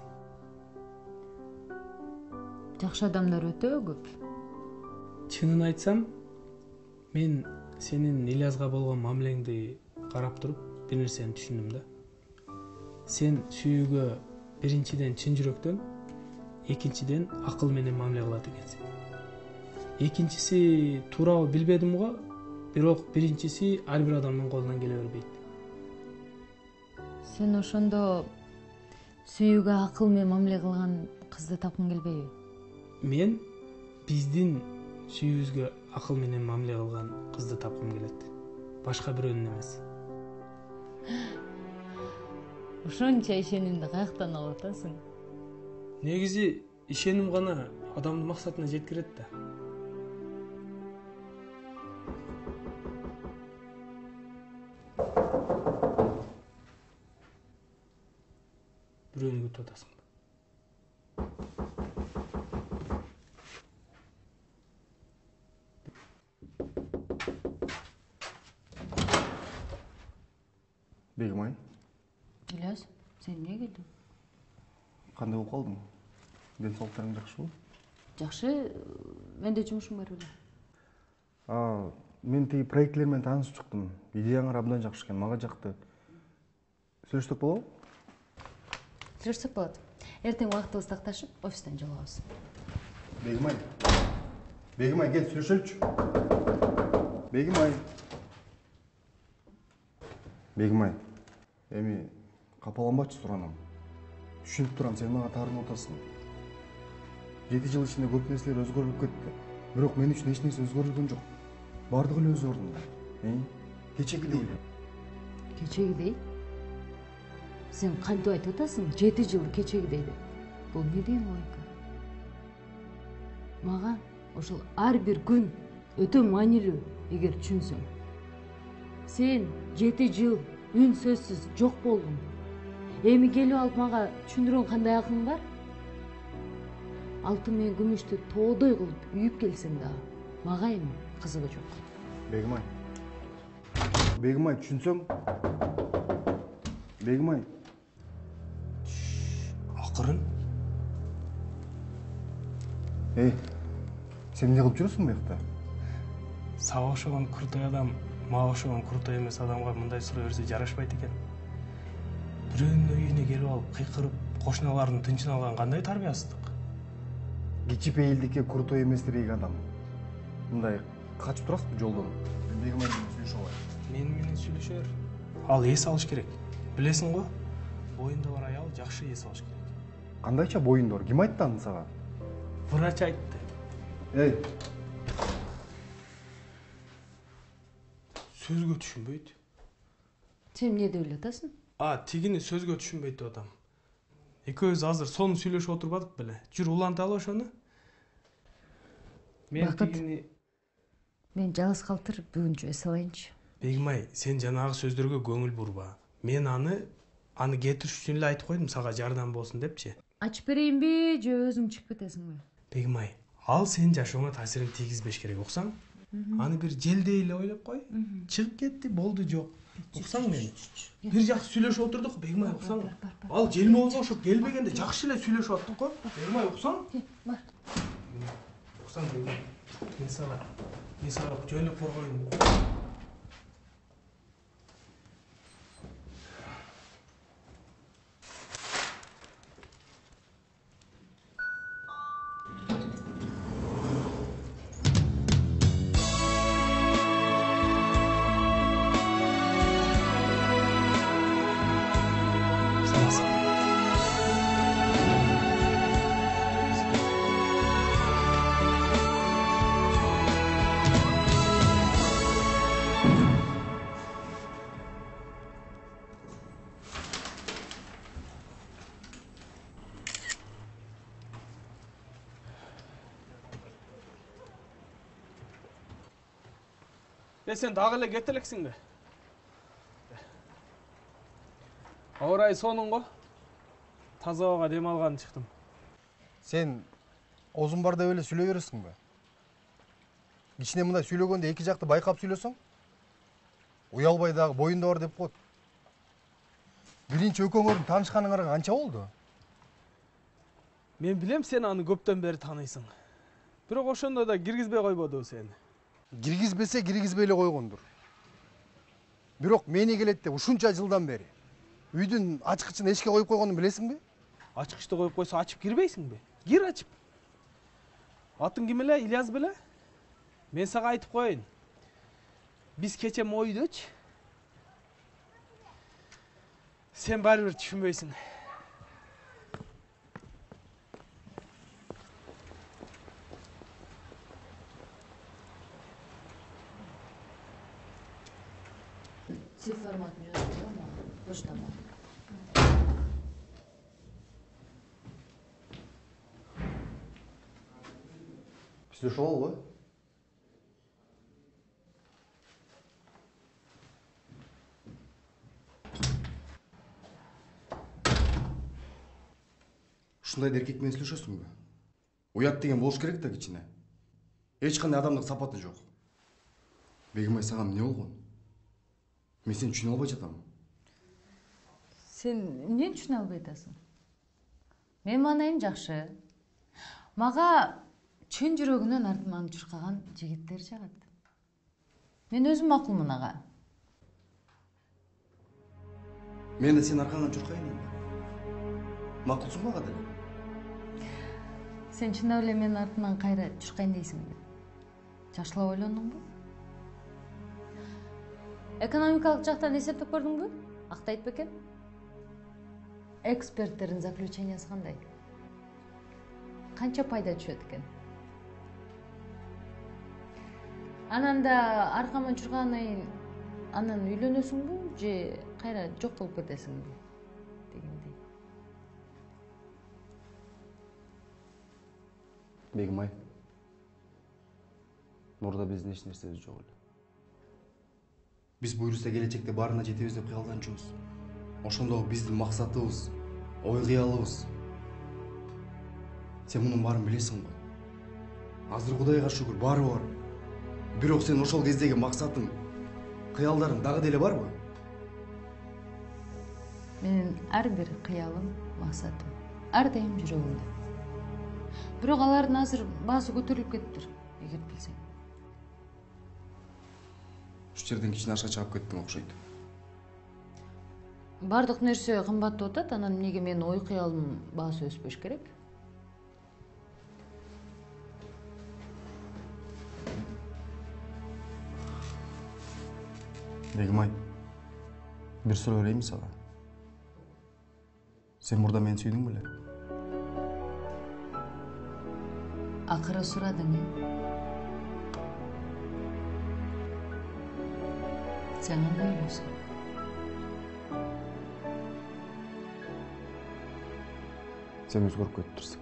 Жакшы адамдар өтө көп. Чынын айтсам, мен сенин Ильязга болгон мамилеңди карап туруп, бир нерсени түшүндүм да. Сен сүйүүгө биринчиден чын жүрөктөн, экинчиден акыл менен мамиле кылат экенсиң. Экинчиси туурабы билбедим го, бирок биринчиси ар бир адамдын колунан келе бербейт. Сен ошондо сүйүүгө акыл менен мамиле кылган кызды тапкың келбейби? Мен биздин сүйүүбүзгө акыл менен мамиле кылган кызды тапкым келет. Башка бирөөнүн эмес. Ошончо ишенимди каяктан алып атасың? Негизи ишеним гана адамдын максатына жеткирет да. Бирөөнү күтүп атасың. Бегимай. Ильяс, сен эмне келдиң? Кандай болуп калдың? Денсаулыктарың жакшыбы? Жакшы, менде жумушум бар эле. А, мен тиги проектлер менен таанышып чыктым. Идеяңар абдан жакшы экен, мага жакты. Сүйлөшсөк болобу? Сүйлөшсөк болот. Эртең убактыбыз такташып, офистен жолугабыз. Бегимай. Бегимай, кел сүйлөшөлүчү. Бегимай. Бегимай. Эми капаланбачы суранам. Түшүнүп турам, сен мага таарынып атасың. жети жыл ичинде көп нерселер өзгөрүп кетти. Бирок мен үчүн эч нерсе өзгөрүлгөн жок. Бардыгы эле өз ордунда. Э? Кечегидей эле. Кечегидей? Сен кантип айтып атасың? жети жыл кечегидей деп. Бул эмне деген логика? Мага ошол ар бир күн өтө маанилүү, эгер түшүнсөң. Сен жети жыл үн сөзсүз жок болдуң. Эми келип алып мага түшүндүргөн кандай акың бар? Алтын менен күмүштү тоодой кылып үйүп келсең дагы мага эми кызыгы жок. Бегимай. Бегимай, түшүнсөң? Бегимай. Акырын. Эй, сен эмне кылып жүрөсүң буякта? Сага окшогон крутой адам мага окшогон крутой эмес адамга мындай суроо берсе жарашпайт экен. Бирөөнүн үйүнө келип алып кыйкырып, кошуналардын тынчын алган кандай тарбиясыздык? Кичипейилдикке крутой эмес дейг адам. Мындай качып турасызбы жолдон? Бегимай менен сүйлөшө алайын. Мен менен сүйлөшөр. Ал эс алыш керек. Билесиң го? Боюнда бар аял жакшы эс алыш керек. Кандайча боюнда бар? Ким айтты аны сага? Врач айтты. Эй. Сөзгө түшүнбөйт. Сен эмне деп элатасың? А, тигини сөзгө түшүнбөйт деп атам. Экөөбүз азыр сону сүйлөшүп отурбадык беле? Жүр уланталы ошону. Мен тигини Мен жалгыз калтырып бүгүнчө эс алайынчы. Бегимай, сен жанагы сөздөргө көңүл бурба. Мен аны аны кетириш үчүн эле айтып койдум, сага жардам болсун депчи. Ачып берейинби же өзүң чыгып кетесиңби? Бегимай, ал сенин жашооңо таасирин тийгизбеш керек, уксаң? Аны бир желдей эле ойлоп кой. Чыгып кетти, болду жок. Уксаң мени? Бир жакшы сүйлөшүп отурдук, Бегимай, уксаң? Ал желмоого окшоп келбегенде жакшы эле сүйлөшүп аттык го. Бегимай, уксаң? Бар. Уксаң, Бегимай. Мен сага, мен сага жөн эле коргоюн. Е, сен дагы эле кете элексиңби? Ауа райы сонун го. Таза абага дем алган чыктым. Сен озун бар деп эле сүйлөй бересиңби? Кичине мындай сүйлөгөндө эки жакты байкап сүйлөсөң, уялбай дагы боюнда бар деп коет. Биринчи экөөңөрдүн таанышканыңарга канча болду? Мен билем, сен аны көптөн бери тааныйсың. Бирок ошондо да киргизбей койбоду сени. Киргизбесе киргизбей эле койгондур. Бирок мени келет деп ушунча жылдан бери үйдүн ачкычын эшикке коюп койгонун билесиңби? Ачкычты коюп койсо ачып кирбейсиңби? Кир ачып. Атың ким эле? Ильяс беле? Мен сага айтып коеюн. Биз кече мойдучу. Сен баары бир түшүнбөйсүң. Цифр форматын жазып ма? Поштама. Сүйлөшүп алгы. Ушундай эркек менен сүйлөшөсүңбү? Уят деген болуш керек да кичине. Эч кандай адамдык сапаты жок. Бегимай, сага эмне болгон? Мен сени түшүнө албай жатам. Сен эмнени түшүнө албай атасың? Мен маанайым жакшы. Мага чын жүрөгүнөн артыман чуркаган жигиттер жагат. Мен өзүм макулмун ага. Мен да сенин аркаңан чуркайын энди. Макулсуңбу ага деле? Сен чындап эле менин артыман кайра чуркайын дейсиңби? Жакшылап ойлондуңбу? Экономикалык жактан эсептеп көрдүңбү? Актайт бекен? Эксперттердин заключениясы кандай? Канча пайда түшөт экен? Анан да аркаман чуркагандан кийин анан үйлөнөсүңбү же кайра жок болуп кетесиңби? Дегендей. Бегимай, мурда биздин эч нерсебиз жок эле. Биз буйруса келечекте баарына жетебиз деп кыялданчубуз. ошондогу биздин максатыбыз, ой кыялыбыз. Сен мунун баарын билесиң го. Азыр Кудайга шүгүр баары бар. Бирок сен ошол кездеги максатың, кыялдарың дагы деле барбы? Менин ар бир кыялым, максатым ар дайым жүрөгүмдө. Бирок алардын азыр баасы көтөрүлүп кетиптир, эгер билсең. Ушу жерден кичине ашка чыгып кеттиң окшойт. Бардык нерсе кымбаттап атат, анан эмнеге менин ой кыялымдын баасы өспөш керек? Бегимай, бир суроо берейинби сага? Сен мурда мени сүйдүң беле? Акыры сурадың, э? Сен кандай ойлойсуң? Сен өзгөрүп кетиптирсиң.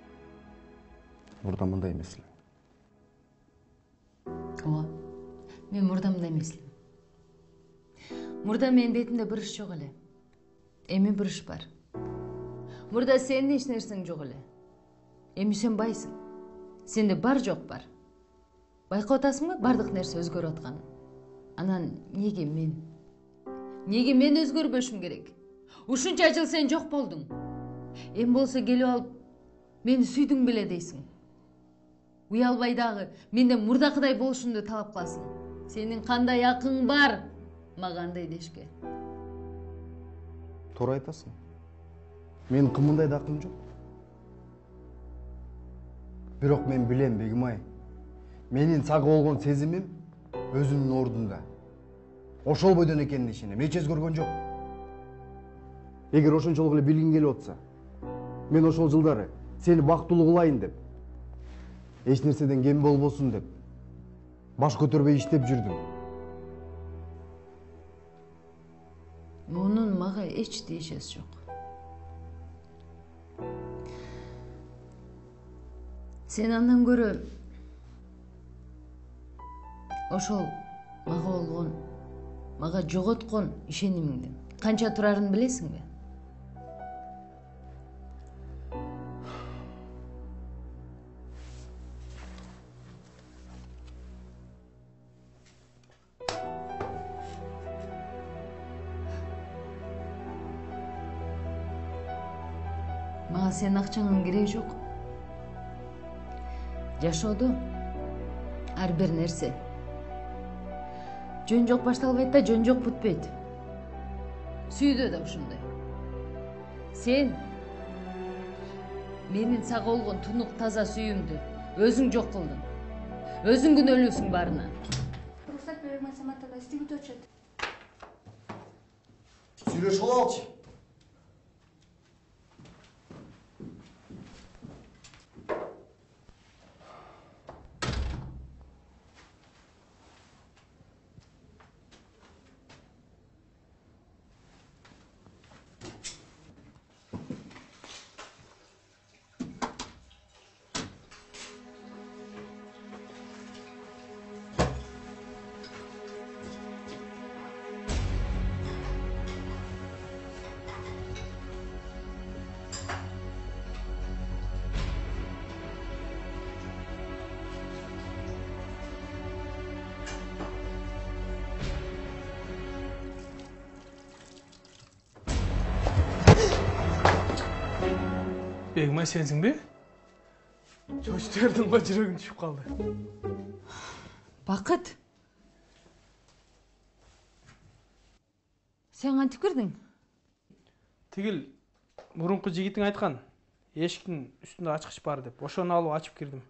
Мурда мындай эмес эле. Ооба, мен мурда мындай эмес элем. Мурда менин бетимде бұрыш жок эле. Эми бұрыш бар. Мурда сенин эч нерсең жок эле. Эми сен байсың. Сенде бар жок бар. Байкап атасыңбы, бардык нерсе өзгөрүп атканын. Анан неге мен? Неге мен өзгөрбөшүм керек? Ушунча жыл сен жок болдуң. Эми болсо келип алып, мени сүйдүң беле дейсиң. Уялбай дагы менден мурдакыдай болушумду талап кыласың. Сенин кандай акың бар? Мага андай дешке. Туура айтасың. Менин кымындай да акым жок. Бирок мен билем, Бегимай. Менин сага болгон сезимим өзүнүн ордунда. Ошол бойдон экенине ишенем, эч өзгөргөн жок. Эгер ошончолук эле билгиң келип атса, мен ошол жылдары сени бактылуу кылайын деп, эч нерседен кем болбосун деп, баш көтөрбөй иштеп жүрдүм. Мунун мага эч тиешеси жок. Сен андан көрө ошол мага болгон, мага жоготкон ишенимиңдин канча турарын билесиңби? Мага сенин акчаңдын кереги жок. Жашоодо ар бир нерсе жөн жок башталбайт да, жөн жок бүтпөйт. Сүйдө да ушундай. Сен менин сага болгон тунук таза сүйүүмдү өзүң жок кылдың. Өзүң күнөөлүүсүң баарына. Рухсат бермей саматада истигит өчөт. Сүйлөшүп алчы. Бегимай, сенсің бе? Чочуп жибердиң го, жүрөгүм түшүп калды. Бакыт. Сен кантип кирдиң? Тигил мурунку жигитиң айткан, эшиктин үстүндө ачкыч бар деп, ошону алып ачып кирдим.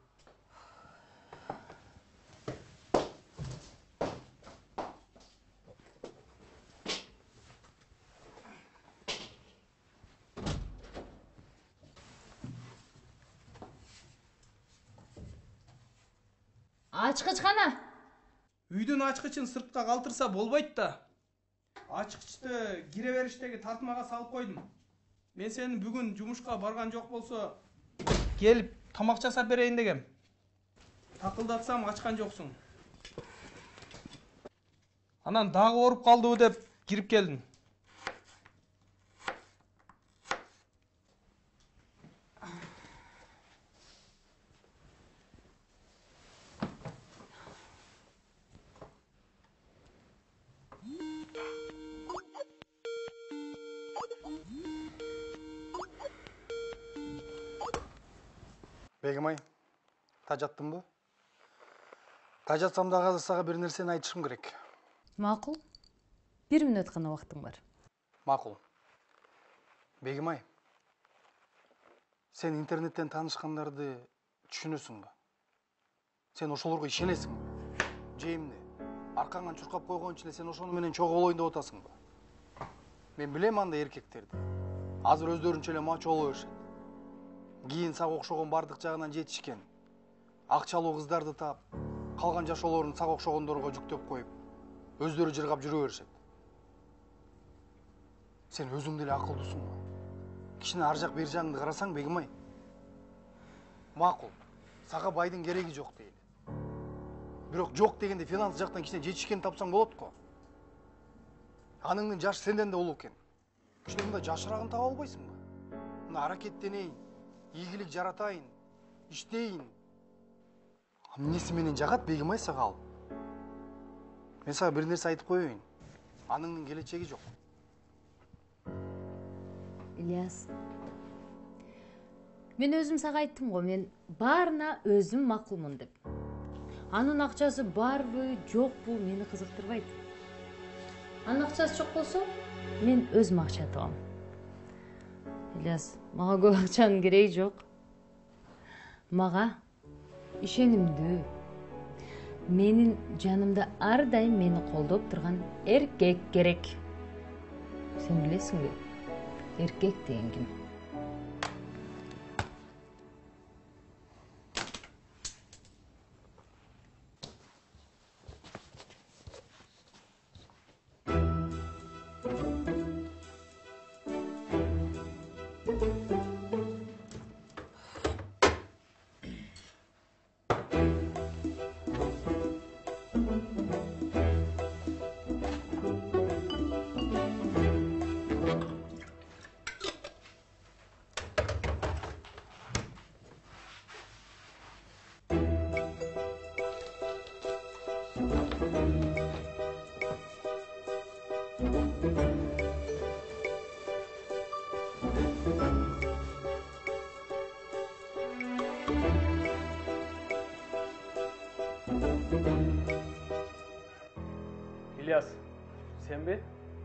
Ачкыч кана? Үйдүн ачкычын сыртка калтырса болбойт да. Ачкычты кире бериштеги тартмага салып койдум. Мен сени бүгүн жумушка барган жок болсо, келип тамак жасап берейин дегем. Такылдатсам ачкан жоксуң. Анан дагы ооруп калдыбы деп кирип келдим. Бегімай, та жаттың бу? Та жатсам да қазір саға бір нәрсені айтышым керек. Мақұл. Bir минут қана уақытың бар. Мақұл. Бегімай, сен интернеттен танышқандарды түшінесің бі? Сен ошолорго ишенесің бі? Жейімде, арқаңан чуркап қойған ішінде сен ошону менен чогуу ойында отасың бі? Мен білем анда еркектерді. Азыр өздөрүнчө эле мачо боло беришет. Кийин сага окшогон бардык жагынан жетишкен. Акчалуу кыздарды таап, калган жашоолорун сага окшогондорго жүктөп коюп, өздөрү жыргап жүрө беришет. Сен өзүң деле акылдуусуң го. Кишинин ар жак бер жагыңды карасаң, Бегимай. Макул, сага байдын кереги жок дейли. Бирок жок дегенде финанс жактан кичине жетишкен тапсаң болот го. Аныңдын жашы сенден да улуу экен. Кичине мындай жашырагын таба албайсыңбы? Мына аракеттенейин, ийгилик жаратайын, иштейин. Эмнеси менен жагат Бегимай сага ал? Мен сага бир нерсе айтып коеюн. Аныңдын келечеги жок. Ильяс, мен өзім саға айттым ғой, мен барына өзім мақұлмын деп. Анын ақчасы бар бу, жоқ бу, мені қызықтырбайды. Анын ақчасы жоқ болса, мен өзім ақша табам. Ильяс, маға көп ақчанын кереги жоқ. Маға ишенимдүү, менин жанымда ардайым мени колдоп турган эркек керек. Сен билесиң бе? Erkek деген ким? İlyas, sen be?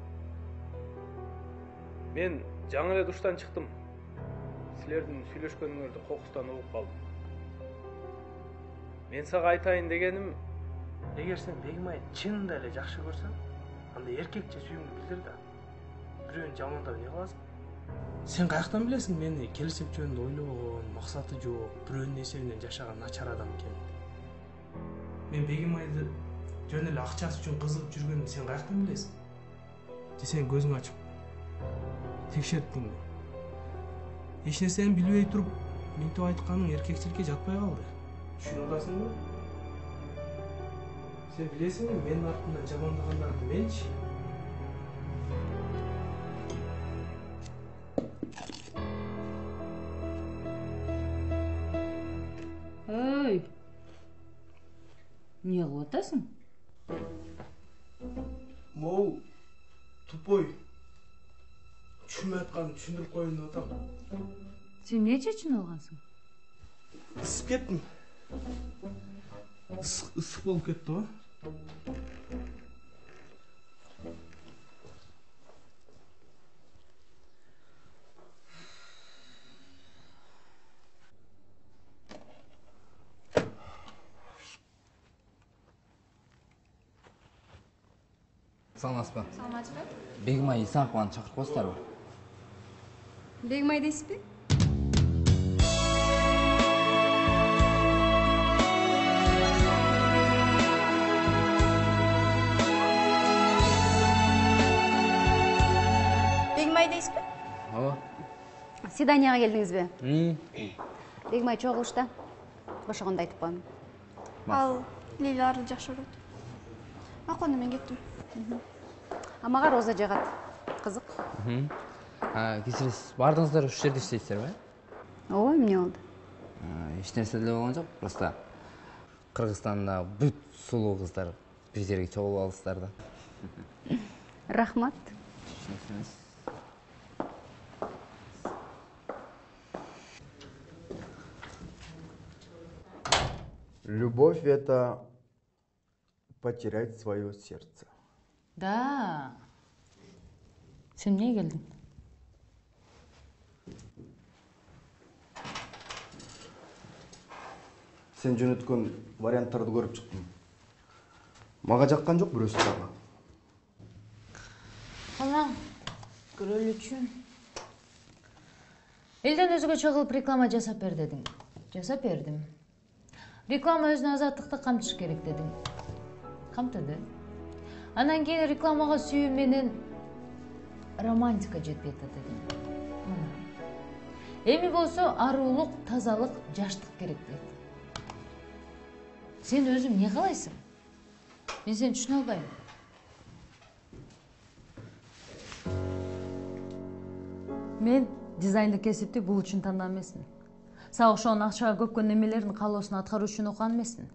Мен жаңы эле душтан чыктым. Силердин сүйлөшкөнүңөрдү кокустан угуп калдым. Мен сага айтайын дегеним, эгер сен Бегимай чынында эле жакшы көрсөң, анда эркекче сүйүүңдү билдир да. Бирөөнү жамандап эмне кыласың? Сен каяктан билесиң мени келечек жөнүндө ойлогон, максаты жок, бирөөнүн эсебинен жашаган начар адам экенин? Мен Бегимайды жөн эле акчасы үчүн кызыгып жүргөнүн сен каяктан билесиң? Же сен көзүң ачып текшерттиңби? Эч нерсени билбей туруп, минтип айтканың эркекчиликке жатпай калды. Түшүнүп атасыңбы? Сен билесиңби, менин артымдан жамандагандарды менчи? Эй! Не кылып атасың? Моу, тупой. Түшүнбөй атканын түшүндүрүп коеюн деп атам. Сен эмне чечим алгансың? Ысып кеттим. Ысык болуп кетти го. Саламатсызбы? Саламатсызбы? Бегимай Исакованы чакырып коесуздарбы? Бегимай дейсизби? Бегимай дейсизби? Ооба. Свиданияга келдиңизби? Бегимай чогулушта. Бошогондо айтып коем. Ал Лилярды жакшы көрөт. Макул, мен кеттим. А мага Роза жагат. Кызык. Кечиресиз, бардыңыздар ушул жерде иштейсиздерби? Ооба, эмне болду? Эч нерсе деле болгон жок, просто Кыргызстанда бүт сулуу кыздар бир жерге чогулуп алыпсыздар да. Рахмат. Любовь — это потерять свое сердце. Да. Sen niye geldin? Sen жөнөткөн варианттарды көрүп чыктым. Мага жаккан жок бирөөсү дагы. Калам, көрөлү үчүн. Элден өзгөчө кылып реклама жасап бер дедиң. Жасап бердим. Реклама өзүнө азаттыкты камтыш керек дедиң. Камтыды. Анан кийин рекламага сүйүү менен романтика жетпей атат дедиң. Эми болсо арулук, тазалык, жаштык керек дейт. Sen özüm ne kalaysın? Ben seni düşüne albayım. Мен дизайндык кесипти бул үчүн тандаган эмесмин. Сага окшогон акчага көпкөн немелердин каалоосун аткаруу үчүн окуган эмесмин.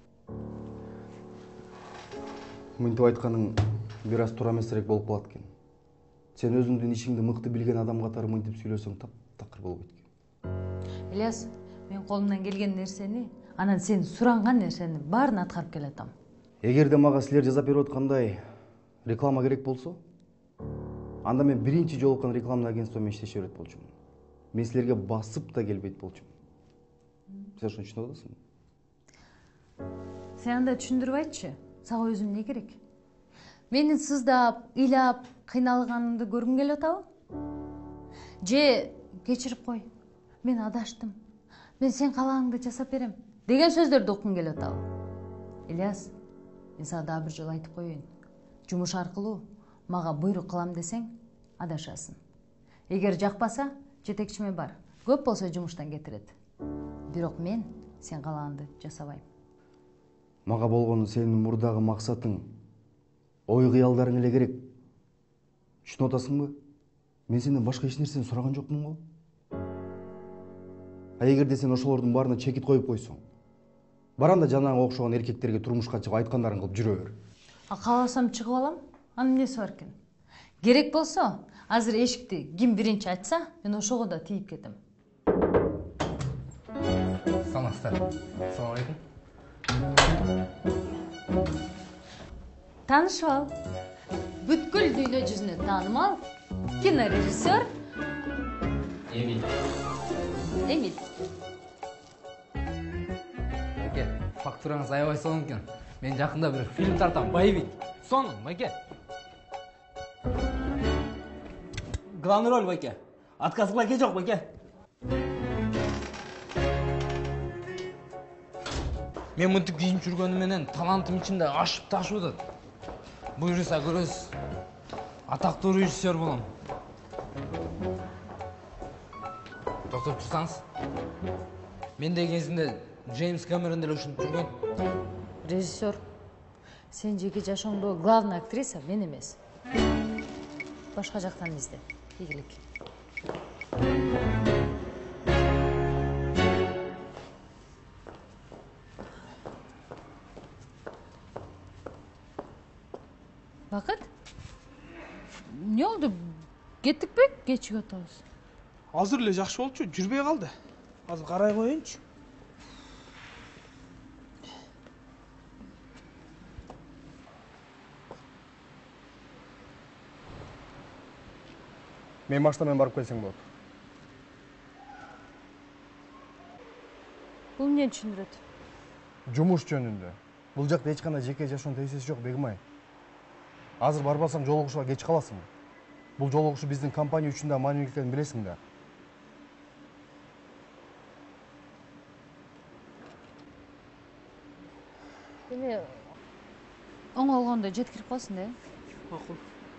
Мынтип айтканың бир аз туура эмесирээк болуп калат экен. Сен өзүңдүн ишиңди мыкты билген адам катары мынтип сүйлөсөң таптакыр болуп кеткен. İlyas, men колумдан келген нерсени, анан сен суранган нерсени баарын аткарып келатам. Эгерде мага силер жасап берип аткандай реклама керек болсо, анда мен биринчи жолуккан рекламный агентство менен иштеше берет болчумун. Мен силерге басып да келбейт болчумун. Сен ошону түшүнүп атасыңбы? Sen анда түшүндүрүп айтчы, сага өзүм не керек? Менин сыздап, ыйлап, кыйналганымды көргүң келип атабы? Же кечирип кой, мен адаштым, мен сен каалаганыңды жасап берем деген сөздөрдү уккуң келип атабы? İlyas, мен сага дагы бир жолу айтып коеюн. Жумуш аркылуу мага буйрук кылам десең, адашасың. Эгер жакпаса, жетекчиме бар. Көп болсо жумуштан кетирет. Бирок мен сен каалаганды жасабайм. Мага болгону сенин мурдагы максатың, ой кыялдарың эле керек. Түшүнүп атасыңбы? Мен сенден башка эч нерсени сураган жокмун го. А эгерде сен ошолордун баарына чекит коюп койсоң, баранда жанагы окшогон эркектерге турмушка чыгып айткандарың кылып жүрө бер. А кааласам чыгып алам, анын эмнеси бар экен? Керек болсо, азыр эшикти ким биринчи ачса, мен ошого да тийип кетем. Саламатсыздар. Ассалам алейкум. Танышып ал. Бүткүл дүйнө жүзүнө таанымал кинорежиссер Эмиль. Эмиль. Маке, фактураңыз аябай сонун экен. Мен жакында бир фильм тартам, боевик. Сонун, Маке. Главный роль, Маке. Отказ кылайын жок, Маке. Мен мынтип кийинип жүргөнүм менен талантым ичинде ашып ташып атат. Буюрса көрөсүз. Атактуу режиссер болом. Токтоп турсаңыз. Мен де кезинде Джеймс Кэмерон деле ушинтип жүргөн. Режиссер. Сен жеке жашооңдо главный актриса мен эмес. Башка жактан изде. Ийгилик. Бакыт? Не oldu? Кеттик бе? Кечиге атабыз. Азыр эле жакшы болчу, жүрбөй калды. Азыр карай коеюнчу. Мен машинамен барып келсең болот. Бул эмне түшүндүрөт? Жумуш жөнүндө. Бул жакта эч кандай жеке жашоонун тесиси жок, Бегимай. Азыр барбасаң жолугушууга кеч каласың. Бул жолугушуу биздин компания үчүн да маанилүү экенин билесиң да. Эми оңолгондо жеткирип калсын да. Макул.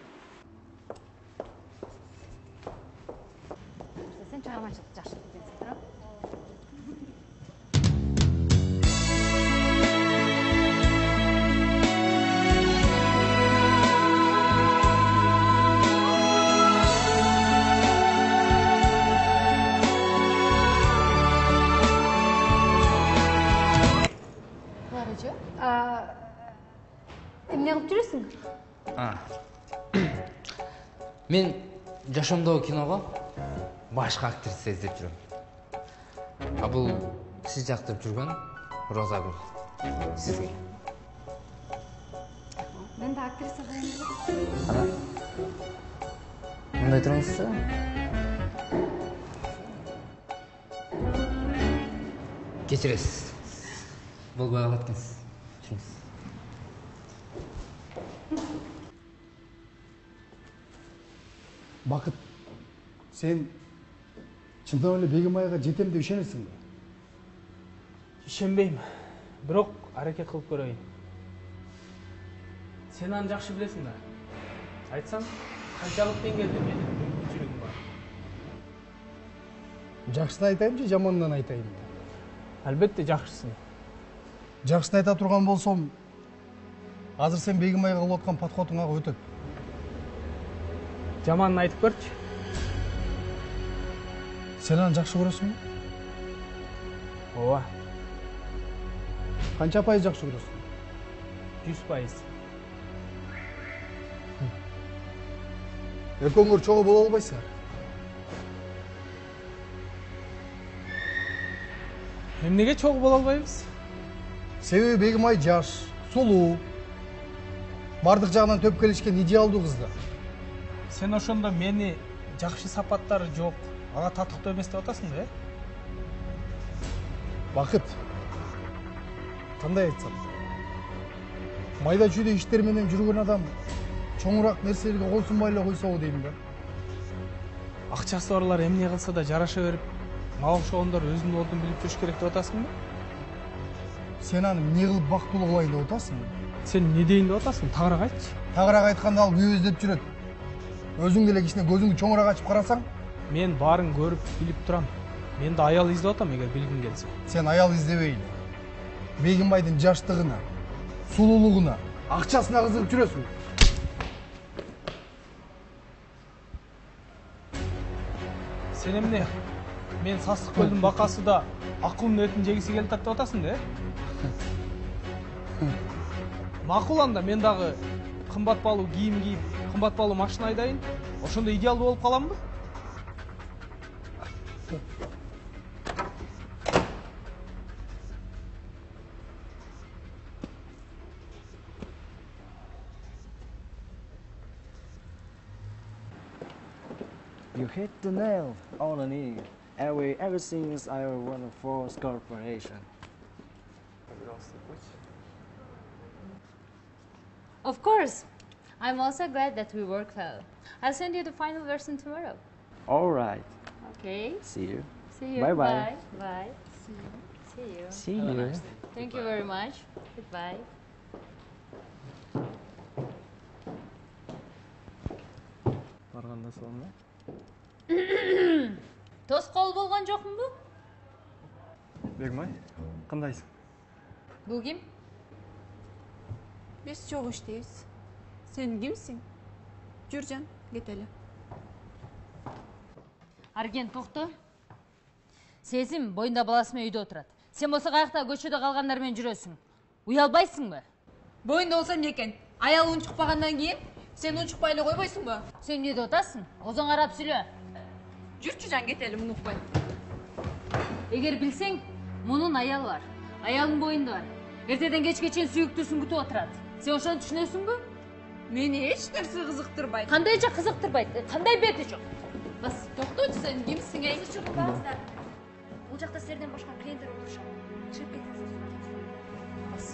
Сен чыгармачылык жакшы экенсиң, тура? Эмне кылып жүрөсүң? Мен жашоомдогу киного башка актриса издеп жүрөм. А бул сиз жактырып жүргөн Розагүл. Сизге. Мен да актриса болайын деп Ана. Мындай тұрыңызшы. Кечиресиз. Болбой калат экенсиз. Түшүнүз. Бақыт, сен чындап эле Бегимайга жетем деп ишенесиң бе? Ишенбейм. Бирок аракет кылып көрөйүн. Сен аны жакшы билесиң да. Айтсаң, канчалык деңгээлде менин мүмкүнчүлүгүм бар. Жакшысын айтайын же жаманынан айтайын? Албетте жакшысын. Жакшысын айта турган болсом, азыр сен Бегимайга кылып аткан подходуңа өтөт. Жаманын айтып көрчү. Сен аны жакшы көрөсүңбү? Ооба. Канча пайыз жакшы көрөсүң? жүз пайыз. Экөөңөр чогуу боло албайсыңар. Эмнеге чогуу боло албайбыз? Себеби Бегимай жаш, сулуу, бардык жагынан төп келишкен идеалдуу кыз да. Сен ошондо мени жакшы сапаттары жок, ага татыктуу эмес деп атасың да, э? Бакыт. Кандай айтсам? Майда чүйдө иштер менен жүргөн адам чоңураак нерселерге кол сунбай эле койсобу дейм да. Акчасы барлар эмне кылса да жараша берип, мага окшогондор өзүнүн ордун билип жүрүш керек деп атасың да? Сен аны эмне кылып бактылуу кылайын деп атасың? Сен не дейин деп атасың? Тагыраак айтчы. Тагыраак айтканда ал күйөөз деп жүрөт. Өзүң деле кичине көзүңдү чоңураак ачып карасаң, мен баарын көрүп билип турам. Мен да аял издеп атам эгер билгиң келсе. Сен аял издебейли. Бегимайдын жаштыгына, сулуулугуна, акчасына кызыгып жүрөсүң. Сен эмне? Мен Састык көлдүн бакасы да акылымдын этин жегиси келип атат деп атасың да, э? Макул анда мен дагы кымбат баалуу кийим кийип, кымбат баалуу машина айдайын. Ошондо идеалдуу болуп каламбы? You hit the nail on the knee. Every everything is our wonderful corporation. Of course. I'm also glad that we work well. I'll send you the final version tomorrow. All right. Okay. See you. See you. Bye bye. Bye. Bye. See you. See you. See Have a you. nice day. Thank you very much. Goodbye. Барганда салам да. Тоскоол болгон жокмунбу? Бегимай, кандайсың? Бул ким? Биз чогуу иштейбиз. Сен кимсиң? Жүр жан, кетели. Арген, токто. Сезим боюнда баласы менен үйдө отурат. Сен болсо каякта көчөдө калгандар менен жүрөсүң. Уялбайсыңбы? Боюнда болсо эмне экен? Аял унчукпагандан кийин сен унчукпай эле койбойсуңбу? Сен эмне деп атасың? Озоң карап сүйлө. Жүрчү жан, кетели, муну укпай. Эгер билсең, мунун аялы бар. Аялдын боюнда бар. Эртеден кечке чейин сүйүктүүсүн күтүп отурат. Сен ошону түшүнөсүңбү? Мени эч нерсе кызыктырбайт. Кандайча кызыктырбайт? Кандай бети жок? Бас, токточу, сен кимсиң, эй? Чыгып барыңыздар. Бул жакта силерден башка клиенттер отурушат. Чыгып кетиңиз. Бас.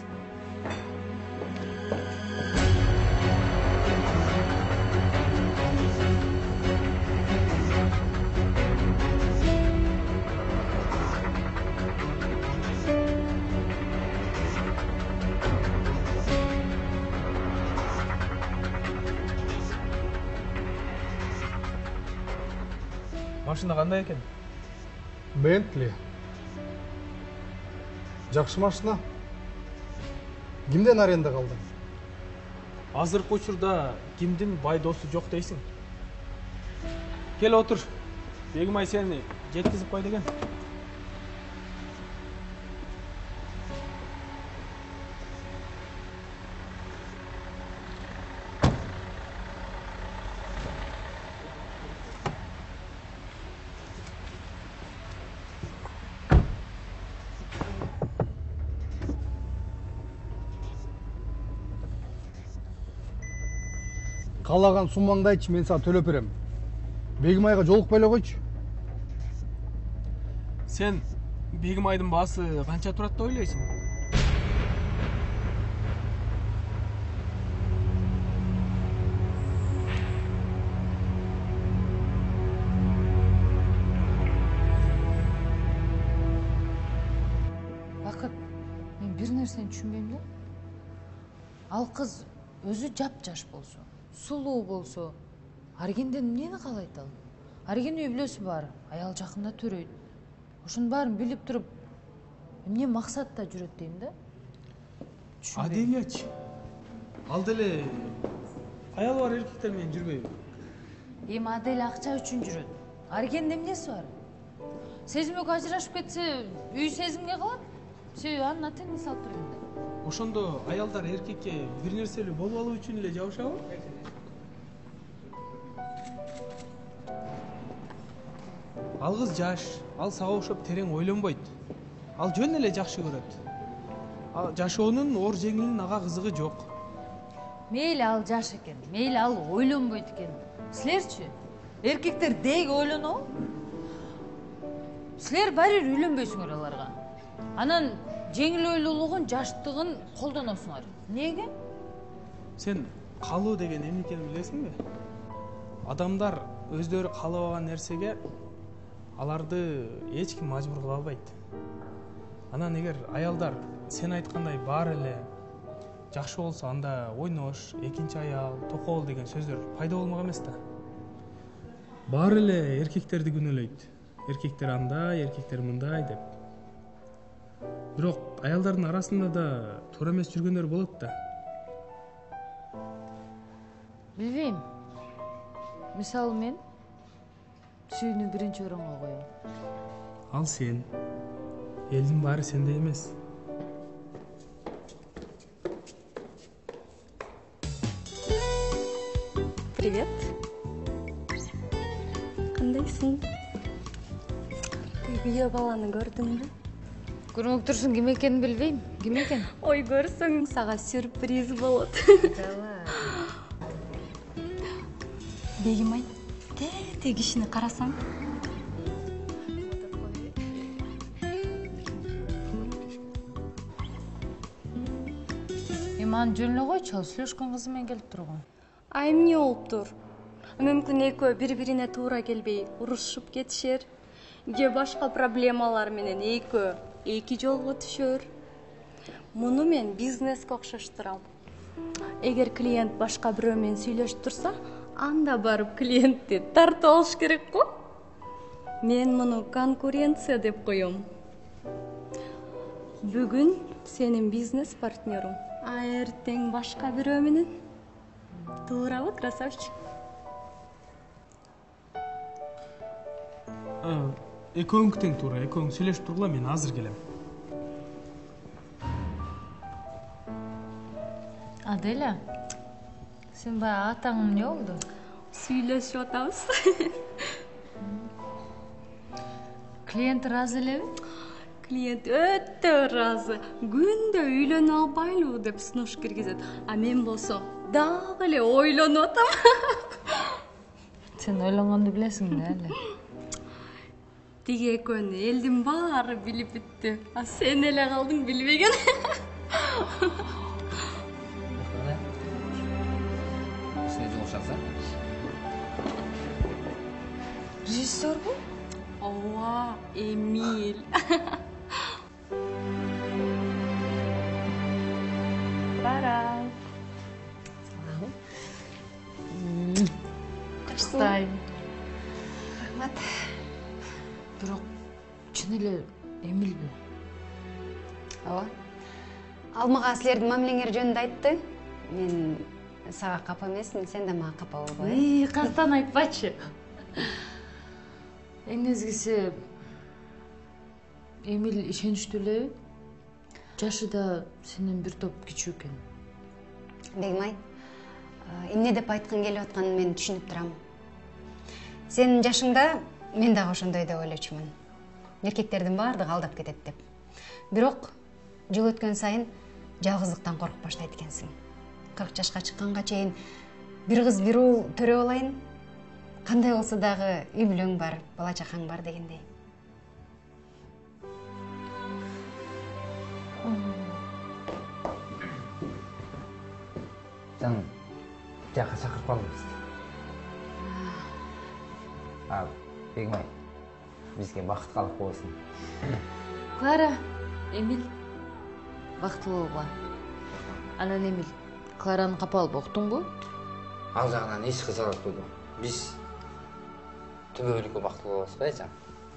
Машина кандай экен? Бентли. Жакшы машина. Кимден аренда калдың? Азыркы учурда кимдин бай досу жок дейсиң? Кел отур. Бегимай сени жеткизип кой деген. Каалаган суммаңды айтчы, мен сага төлөп берем. Бегим айга жолукпай эле койчу. Сен Бегим айдын баасы канча турат деп ойлойсуң? Бакыт, мен бир нерсени түшүнбөйм да. Ал кыз өзү жап-жаш болсо, сулуу болсо, Аргенден эмнени каалайт ал? Арген үй бүлөсү бар, аял жакында төрөйт. Ошонун баарын билип туруп, эмне максатта жүрөт дейм да? Аделячы. Ал деле аялы бар эркектер менен жүрбөйбү? Эми Адель акча үчүн жүрөт. Аргендин эмнеси бар? Сезимек ажырашып кетсе, үй сезимге калат. Себеби анын атени салып берген да. Ошондо аялдар эркекке бир нерселүү болуп алуу үчүн эле жабышабы? Ал кыз жаш, ал сага окшоп терең ойлонбойт. Ал жөн эле жакшы көрөт. Ал жашоонун оор жеңилинин ага кызыгы жок. Мейли ал жаш экен, мейли ал ойлонбойт экен. Силерчи? Эркектер дейги ойлонобу? Силер баары бир үйлөнбөйсүңөр аларга. Анан жеңил ойлуулугун, жаштыгын колдоносуңар. Неге? Сен калуу деген эмне экенин билесиңби? Адамдар өздөрү каалабаган нерсеге аларды эч ким мажбур кыла албайт. Анан эгер аялдар сен айткандай баары эле жакшы болсо, анда ойнош, экинчи аял, токол деген сөздөр пайда болмок эмес да. Баары эле эркектерди күнөөлөйт. Эркектер андай, эркектер мындай деп. Бирок аялдардын арасында да туура эмес жүргөндөр болот да. Билбейм. Мисалы мен сүйүүнү биринчи орунга коем. Ал сен. Элдин баары сендей эмес. Привет. Кандайсың? Күйгү баланы көрдүңбү? Көрмөк турсуң, ким экенин билбейм. Ким экен? Ой, көрсөң, сага сюрприз болот. Бегим ай, те кишини карасаң. Эми аны жөн эле койчу, ал сүйлөшкөн кызы менен келип турган. Ай, эмне болуптур? Мүмкүн экөө бири-бирине туура келбей урушуп кетишер. Же башка проблемалар менен экөө эки жолго түшөр. Муну мен бизнеске окшоштурам. Эгер клиент башка бирөө менен сүйлөшүп турса, анда барып клиентти тартып алыш керек го. Мен муну конкуренция деп коем. Бүгүн сенин бизнес партнерың, а эртең башка бирөө менен. Туурабы, красавчик? Экөөңү тең туура, экөөң сүйлөшүп тургула, мен азыр келем. Аделя, сен баягы атаң эмне болду? Сүйлөшүп атабыз. Клиент ыраазы элеби? Клиент өтө ыраазы. Күндө үйлөнө албайлыбы деп сунуш киргизет. А мен болсо дагы эле ойлонуп атам. Сен ойлонгонду билесиң да эле. Тиги экөөнү элдин баары билип бүттү. А сен эле калдың билбеген. Режиссер бу? Ооба, Эмиль. Барам. Качтайм. Рахмат. Бирок чын эле Эмильби? Ооба. Ал мага силердин мамилеңер жөнүндө айтты. Мен сага капа эмесмин, сен да мага капа болбой. Ии, кастан айтпачы. Эң незгиси Эмиль ишеничтүү элеби? Жашы да сенен бир топ кичүү экен. Бегим ай, эмне деп айткың келип атканын мен түшүнүп турам. Сенин жашыңда мен дагы ошондой деп ойлочумун. Эркектердин баардыгы алдап кетет деп. Бирок жыл өткөн сайын жалгыздыктан коркуп баштайт экенсиң. кырк жашка чыкканга чейин бир кыз бир уул төрө болайын. Кандай болсо дагы үй бүлөң бар, бала чакаң бар дегендей. Canım, жакка чакырып калдым бизди. А, Бегмай, бизге бакыт калып болсун. Клара, Эмиль, бактылуу болгула. Анан Эмиль, Клараны капа алып уктуңбу? Ал жагынан эч кызыгып турду. Биз түбөлүккө бактылуу болобуз, байжан.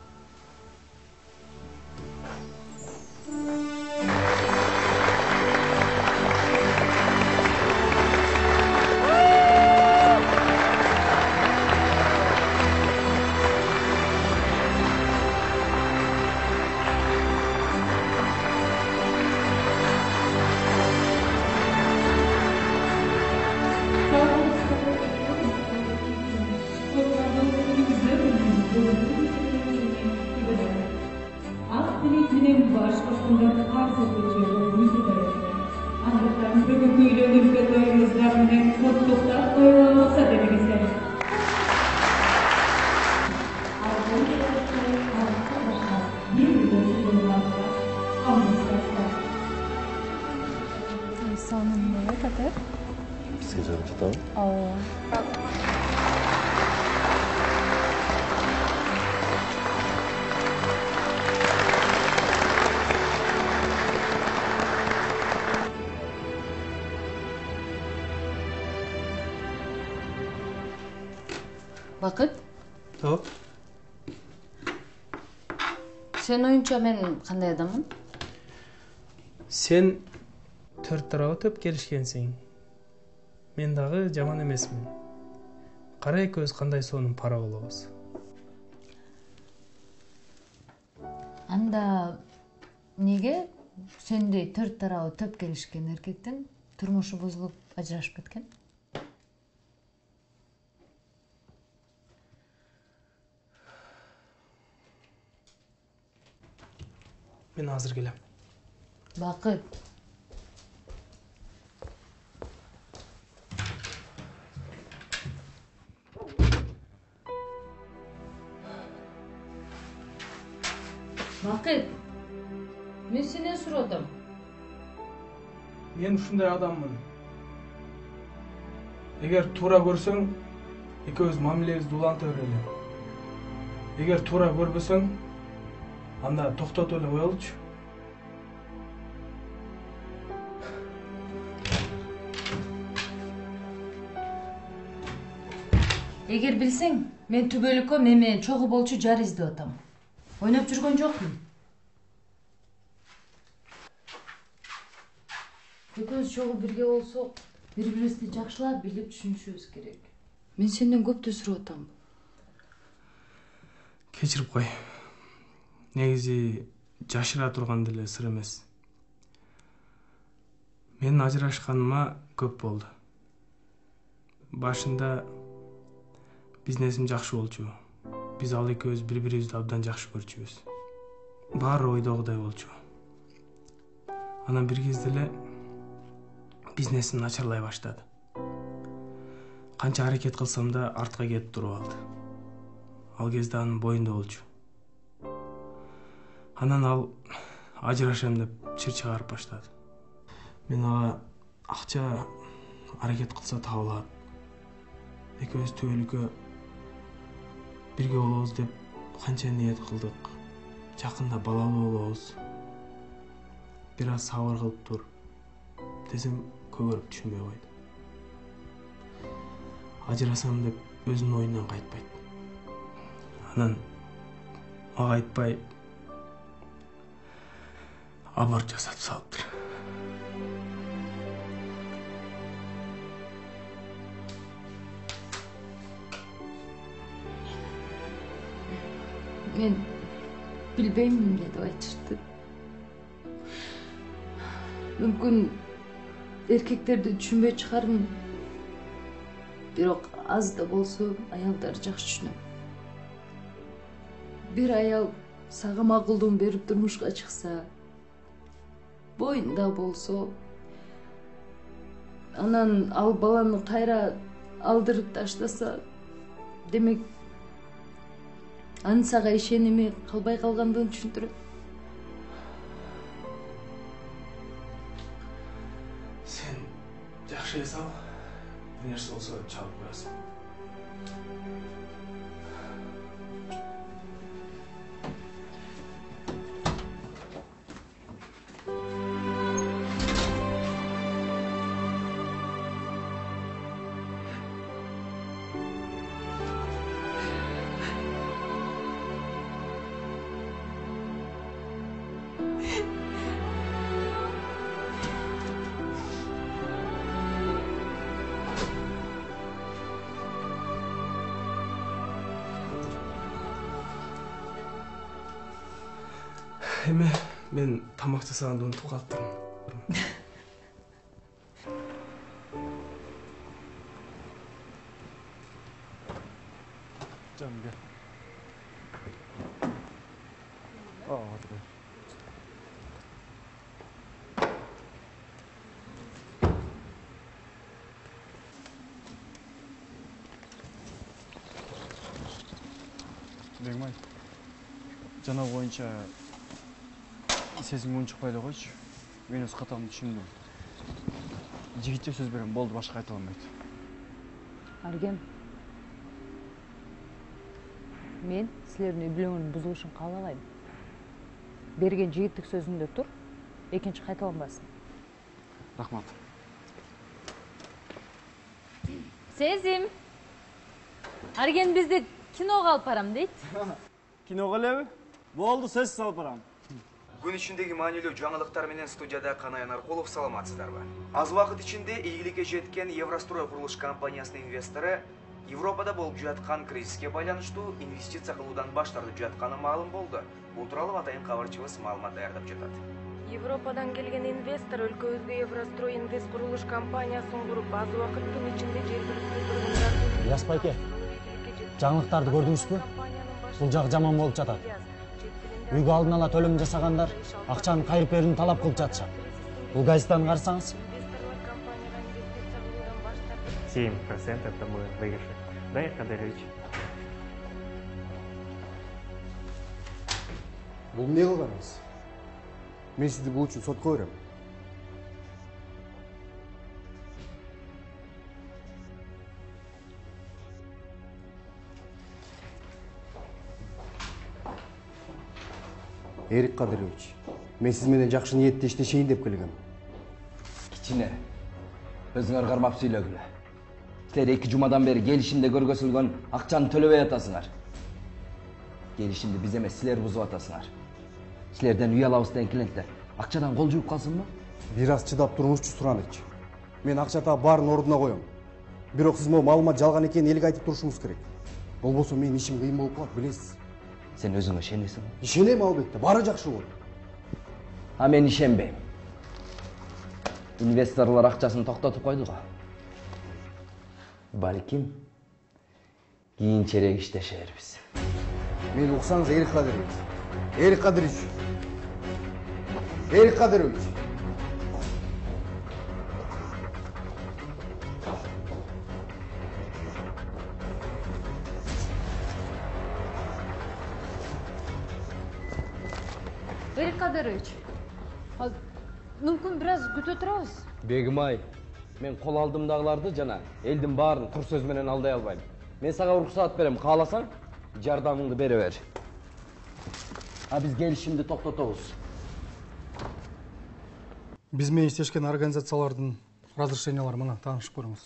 Bizga joy ketadi? Бакыт, Топ. сен оюнча мен кандай адаммын? Сен төрт тарабы төп келишкенсиң. Мен дагы жаман эмесмин. Кара экөөбүз кандай сонун пара болобуз. Анда неге сендей төрт тарабы төп келишкен эркектин турмушу бузулуп ажырашып кеткен? Мен азыр келем. Бакыт. Бакыт. Мен сенен сурадым. Мен ушундай адаммын. Эгер туура көрсөң, экөөбүз мамилебизди уланта берели. Эгер туура көрбөсөң, анда токтотуп эле коелучу. Эгер билсең, мен түбөлүккө мен менен чогуу болчу жар издеп атам. Ойноп жүргөн жокмун. Экөөбүз чогуу бирге болсок, бири-бирибизди жакшылап билип түшүнүшүбүз керек. Мен сенден көптү сурап атам. Кечирип кой. Негизи жашыра турган деле сыр эмес. Менин ажырашканыма көп болду. Башында бизнесим жакшы болчу. Биз ал экөөбүз бири-бирибизди абдан жакшы көрчүбүз. Баары ойдогудай болчу. Анан бир кезде эле бизнесим начарлай баштады. Канча аракет кылсам да артка кетип туруп алды. Ал кезде анын боюнда болчу. Анан ал ажырашам деп чыр чыгарып баштады. Мен ага акча аракет кылса табылат. Экөөбүз түбөлүккө бирге болобуз деп канча ниет кылдык. Жакында балалуу болобуз. Бир аз сабыр кылып тур десем көгөрүп түшүнбөй койду. Ажырасам деп өзүнүн оюнан кайтпайт. Анан ага айтпай аборт жасатып салыптыр. Мен билбейм эмне деп айтышты. Мүмкүн эркектерди түшүнбөй чыгармын. Бирок аз да болсо аялдарды жакшы түшүнөм. Бир аял сага макулдугун берип турмушка чыкса, боюнда болсо, анан ал баланы кайра алдырып таштаса, демек анын сага ишеними калбай калгандыгын түшүндүрөт. Сен жакшы эс ал. Бир нерсе болсо чалып коесуң. Эме, мен тамак жасаганды унутуп калыптырмын. Canım gel. Aa, hadi. Begmay, жана боюнча сезиң унчукпай эле койчу. Мен өз катамды түшүндүм. Жигитке сөз берем, болду, башка айта алмайт. Арген, мен силердин үй бүлөңүнүн бузулушун каалабайм. Берген жигиттик сөзүндө тур, экинчи кайталанбасын. Рахмат. Сезим. Арген бизди киного алып барам дейт. Киного элеби? Болду, сөзсүз алып барам. Күн ичиндеги маанилүү жаңылыктар менен студияда Канай Наркулов, саламатсыздарбы? Аз убакыт ичинде ийгиликке жеткен Еврострой курулуш компаниясынын инвестору Европада болуп жаткан кризиске байланыштуу инвестиция кылуудан баш тартып жатканы маалым болду. Бул тууралуу атайын кабарчыбыз маалымат даярдап жатат. Европадан келген инвестор өлкөбүзгө Еврострой инвест курулуш компаниясын куруп, аз убакыттын ичинде жергиликтүү тургундарды Яс байке, жаңылыктарды көрдүңүзбү? Бул жак жаман болуп жатат. Үйгө алдын ала төлөм жасагандар акчанын кайрып берүүнү талап кылып жатышат. Бул газетаны карасаңыз. семь процентов это мы выигрыши. Да, Кадырович? Бул эмне кылганыңыз? Мен сизди бул үчүн сотко берем. Эрик Кадырович, мен сиз менен жакшы ниетте иштешейин деп келгем. Кичине, өзүңөр кармап сүйлөгүлө. Силер эки жумадан бери келишимде көргөзүлгөн акчаны төлөбөй атасыңар. Келишимди биз эмес, силер бузуп атасыңар. Силерден үй алабыз деген клиенттер акчадан кол жууп калсынбы? Бир аз чыдап туруңузчу, Сураныч. Мен акча таап баарын ордуна коем. Бирок сиз могу маалымат жалган экенин элге айтып турушуңуз керек. Болбосо менин ишим кыйын болуп калат, билесиз. Сен өзүңө ишенесиңби? Ишенем албетте, баары жакшы болот. А мен ишенбейм. Инвесторлор акчасын токтотуп койду го. Балким кийинчерээк иштешербиз. Мен уксаңыз, Эрик Кадырович. Эрик Кадырович. Эрик Кадырович. Эрик Кадырович, мүмкүн бир аз күтө турабыз. Бегимай, мен кол алдымдагыларды жана элдин баарын тур сөз менен алдай албайм. Мен сага уруксаат берем, кааласаң жардамыңды бере бер. А биз келишимди токтотобуз. Биз менен иштешкен организациялардын разрешениялары мына, таанышып көрүңүз.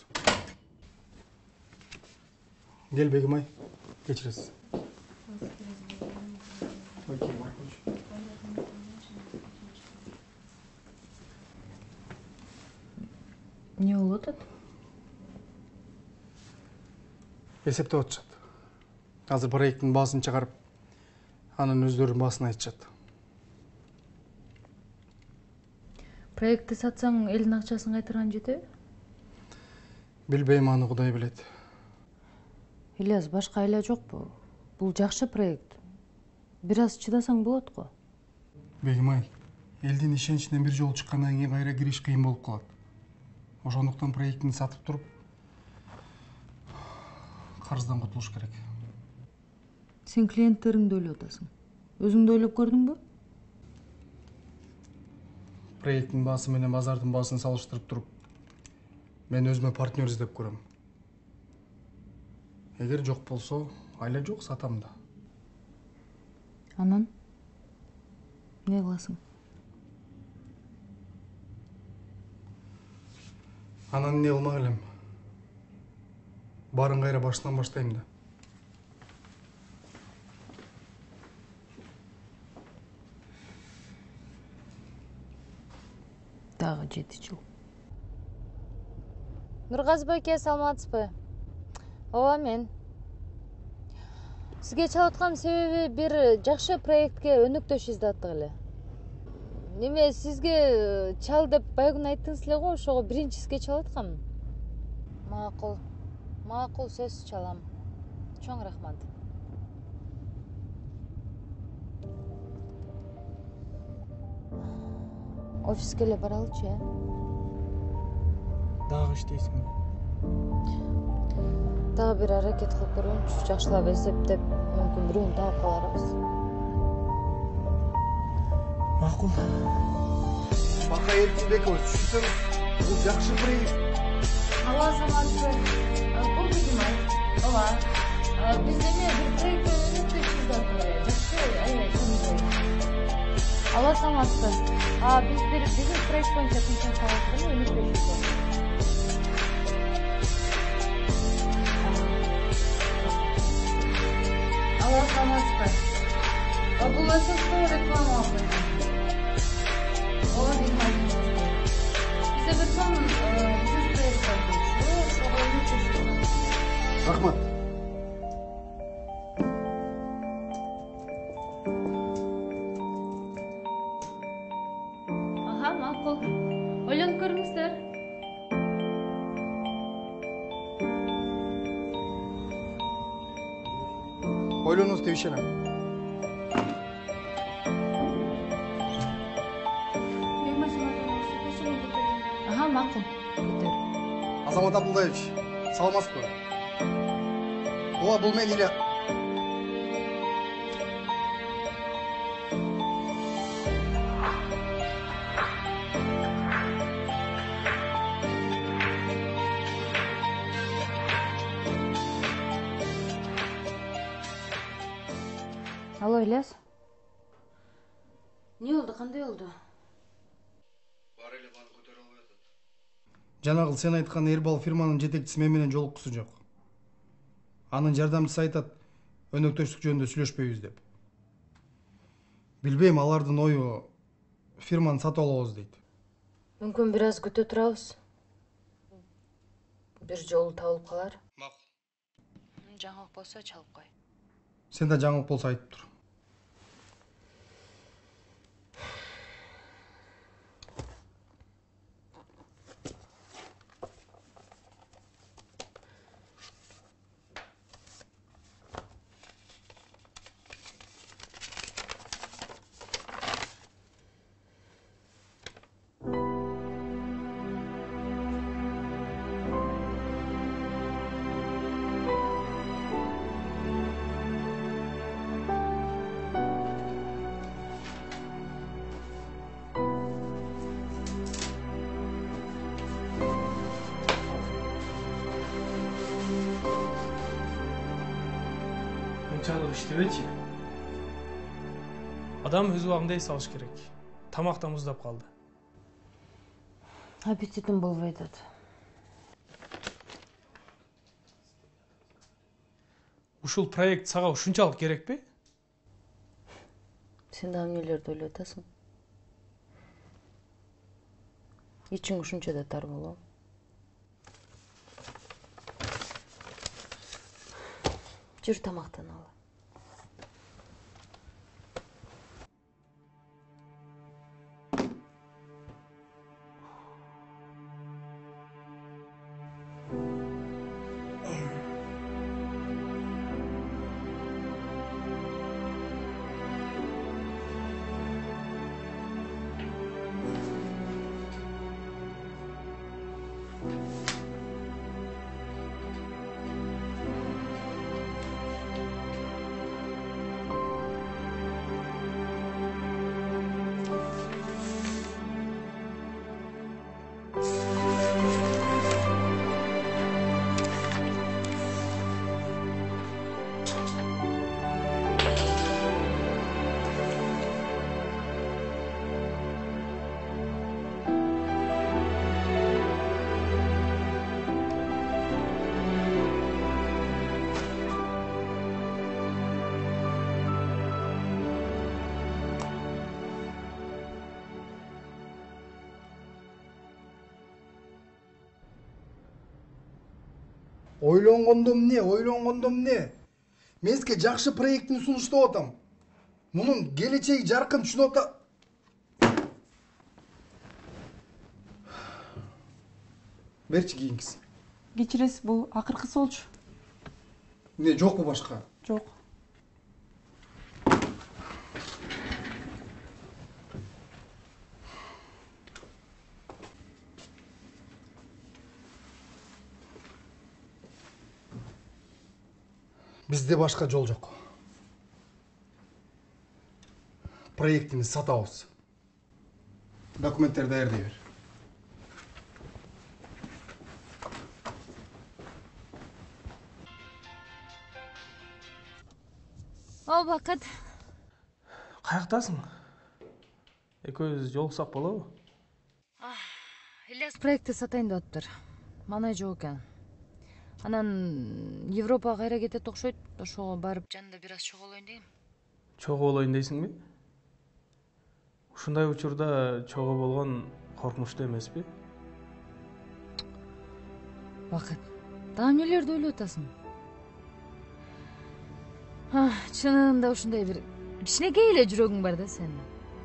Кел, Бегимай, кечиресиз. Не болуп атат? Эсептеп атышат. Азыр проекттин баасын чыгарып, анын өздөрүнүн баасын айтышат. Проектти сатсаң, элдин акчасын кайтарган жетеби? Билбейм, аны Кудай билет. Ильяс, башка айла жокпу? Бул жакшы проект. Бир аз чыдасаң болот го. Бегимай, элдин ишеничинен бир жолу чыккандан кийин кайра кириш кыйын болуп калат. Ошондуктан проектini сатып туруп, карыздан кутулуш керек. Сен клиенттериңди ойлоп атасың. Өзүңдү ойлоп көрдүңбү? Проекттин баасы менен базардын баасын салыштырып туруп, мен өзүмө партнер издеп көрөм. Эгер жок болсо, айла жок сатам да. Анан не кыласың? Анан не кылмак элем? Барын кайра башынан баштайм да. Дагы жети жыл. Нургазы байке, саламатсызбы? Ооба, мен. Сизге чалып аткан себеби бир жакшы проектке өнөктөш издаттык эле. Неме сизге чал деп байгын айттыңыз эле го, ошого биринчи сизге чалып аткам. Макул. Макул, сөзсүз чалам. Чоң рахмат. Офиске эле баралычы, э? Дагы иштейсиңби? Дагы бир аракет кылып көрөмүнчү, жакшылап эсептеп, мүмкүн бирөөнү таап каларбыз. Макул. Бака Эркинбекова, түшүнсөңүз, бул жакшы проект. Алла саламатсызбы? Бул Бегимай. Ооба. Биз эме бир проектке өнөктөш издаттык эле. Жакшы, аябай чоң проект. Алла саламатсызбы? Биз бир бизнес проект боюнча тынчын салаттык өнөктөш издаттык. Алла саламатсызбы? Бул ССП реклама алып. Ооба, Бегимай. Бизде бир чоң бизнес проект бар. Ошого өнөктөш издаттык. Рахмат. Аха, макул. Ойлонуп көрүңүздөр. Ойлонуңуз деп ишенем. Аха, макул. Көтөр. Азамат Абдулдаевич, саламатсызбы? Ооба, бул мен Илья. Алло, Ильяс. Не болду, кандай болду? Жанагыл сен айткан Эрбал фирманын жетекчиси мен менен жолуккусу жок. Анын жардамчысы айтат, өнөктөштүк жөнүндө сүйлөшпөйбүз деп. Билбейм, алардын ою фирманы сатып алабыз дейт. Мүмкүн бир аз күтө турабыз. Бир жолу табылып калар. Макул. Жаңылык болсо чалып кой. Сен да жаңылык болсо айтып тур. Мынчалык иштебечи. Адам өз убагында эс алыш керек. Тамак да муздап калды. Аппетитим болбой атат. Ушул проект сага ушунчалык керекпи? Сен да эмнелерди ойлоп атасың? Ичиң ушунча да тар болобу? Жүр, тамактан ал. Ойлонгондо эмне, ойлонгондо эмне? Мен сизге жакшы проектini сунуштап атам. Мунун келечеги жаркын түшүнүп ата. Берчи кийинкиси. Кечиресиз, бул акыркысы болчу. Не, жокпу башка? Жок. Бизде башка жол жок. Проектini сатабыз. Документтерди даярдай бер. О, Бакыт. Каяктасың? Экөөбүз жолуксак болобу? Ильяс проектти сатайын деп атыптыр. Манай жок экен. Анан Европага кайра кетет окшойт. Ошого барып жанында бир аз чогулоюн дейм. Чогуу болоюн дейсиңби? Ушундай учурда чогуу болгон коркунучтуу эмеспи? Бакыт, дагы эмнелерди ойлоп атасың? Чынында ушундай бир кичинекей эле жүрөгүң бар да сенин.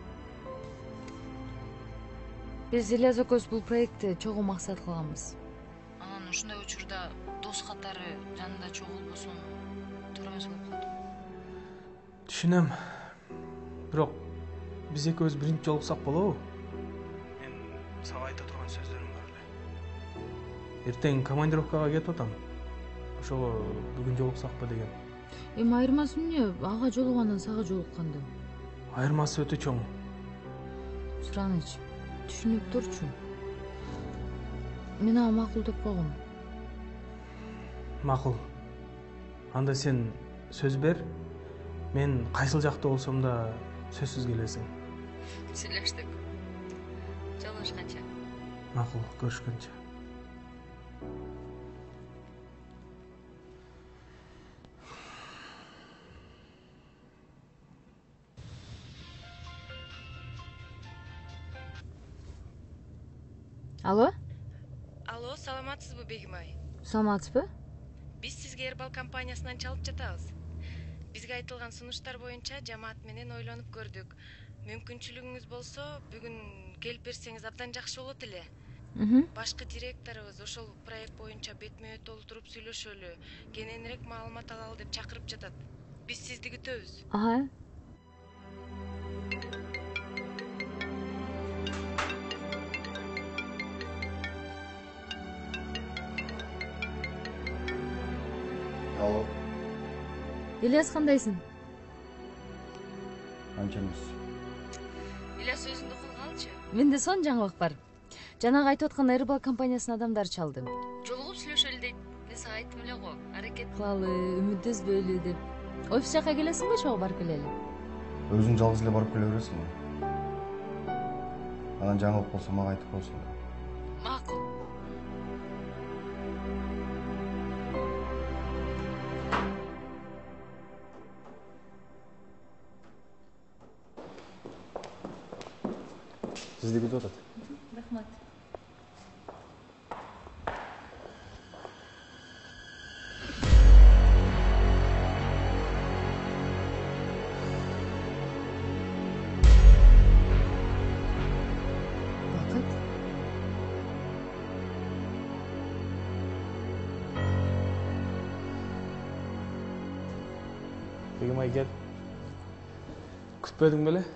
Биз Ильяс экөөбүз бул проектти чогуу максат кылганбыз. Анан ушундай учурда дос катары жанында чогуу болбосун туура эмес болуп калды. Түшүнөм. Бирок биз экөөбүз биринчи жолуксак болобу? Мен сага айта турган сөздөрүм бар эле. Эртең командировкага кетип атам. Ошого бүгүн жолуксакпы деген. Эми айырмасы эмне? Ага жолугандан сага жолукканда. Айырмасы өтө чоң. Сураныч, түшүнүп турчу. Мен ага макул деп койгом. Макул. Анда сен сөз бер. Мен кайсыл жакта болсом да сөзсүз келесиң. Сүйлөштүк. Жолугушканча. Макул, көрүшкөнчө. Алло? Алло, саламатсызбы, Бегимай? Саламатсызбы? Биз сизге Эрбал компаниясынан чалып жатабыз. Бизге айтылган сунуштар боюнча жамаат менен ойлонуп көрдүк. Мүмкүнчүлүгүңүз болсо, бүгүн келип берсеңиз абдан жакшы болот эле. Башкы директорубуз ошол проект боюнча бетме-бет олтуруп сүйлөшөлү, кененирээк маалымат алалы деп чакырып жатат. Биз сизди күтөбүз. Ага. Алло. Ильяс, кандайсың? Анча эмес. Ильяс, өзүңдү колго алчы. Менде сон жаңылык бар. Жанагы айтып аткан Эрбал компаниясынын адамдары чалды. Жолугуп сүйлөшөлү дейт. Мен сага айттым эле го. Аракет кылалы, үмүт үзбөйлү деп. Офис жака келесиңби, ошого барып келели? Өзүң жалгыз эле барып келе бересиңби? Анан жаңылык болсо мага айтып койсуң. Макул. Сизди күтүп атат. Рахмат. Бакыт. Бегимай, кел. Күтпөдүң беле?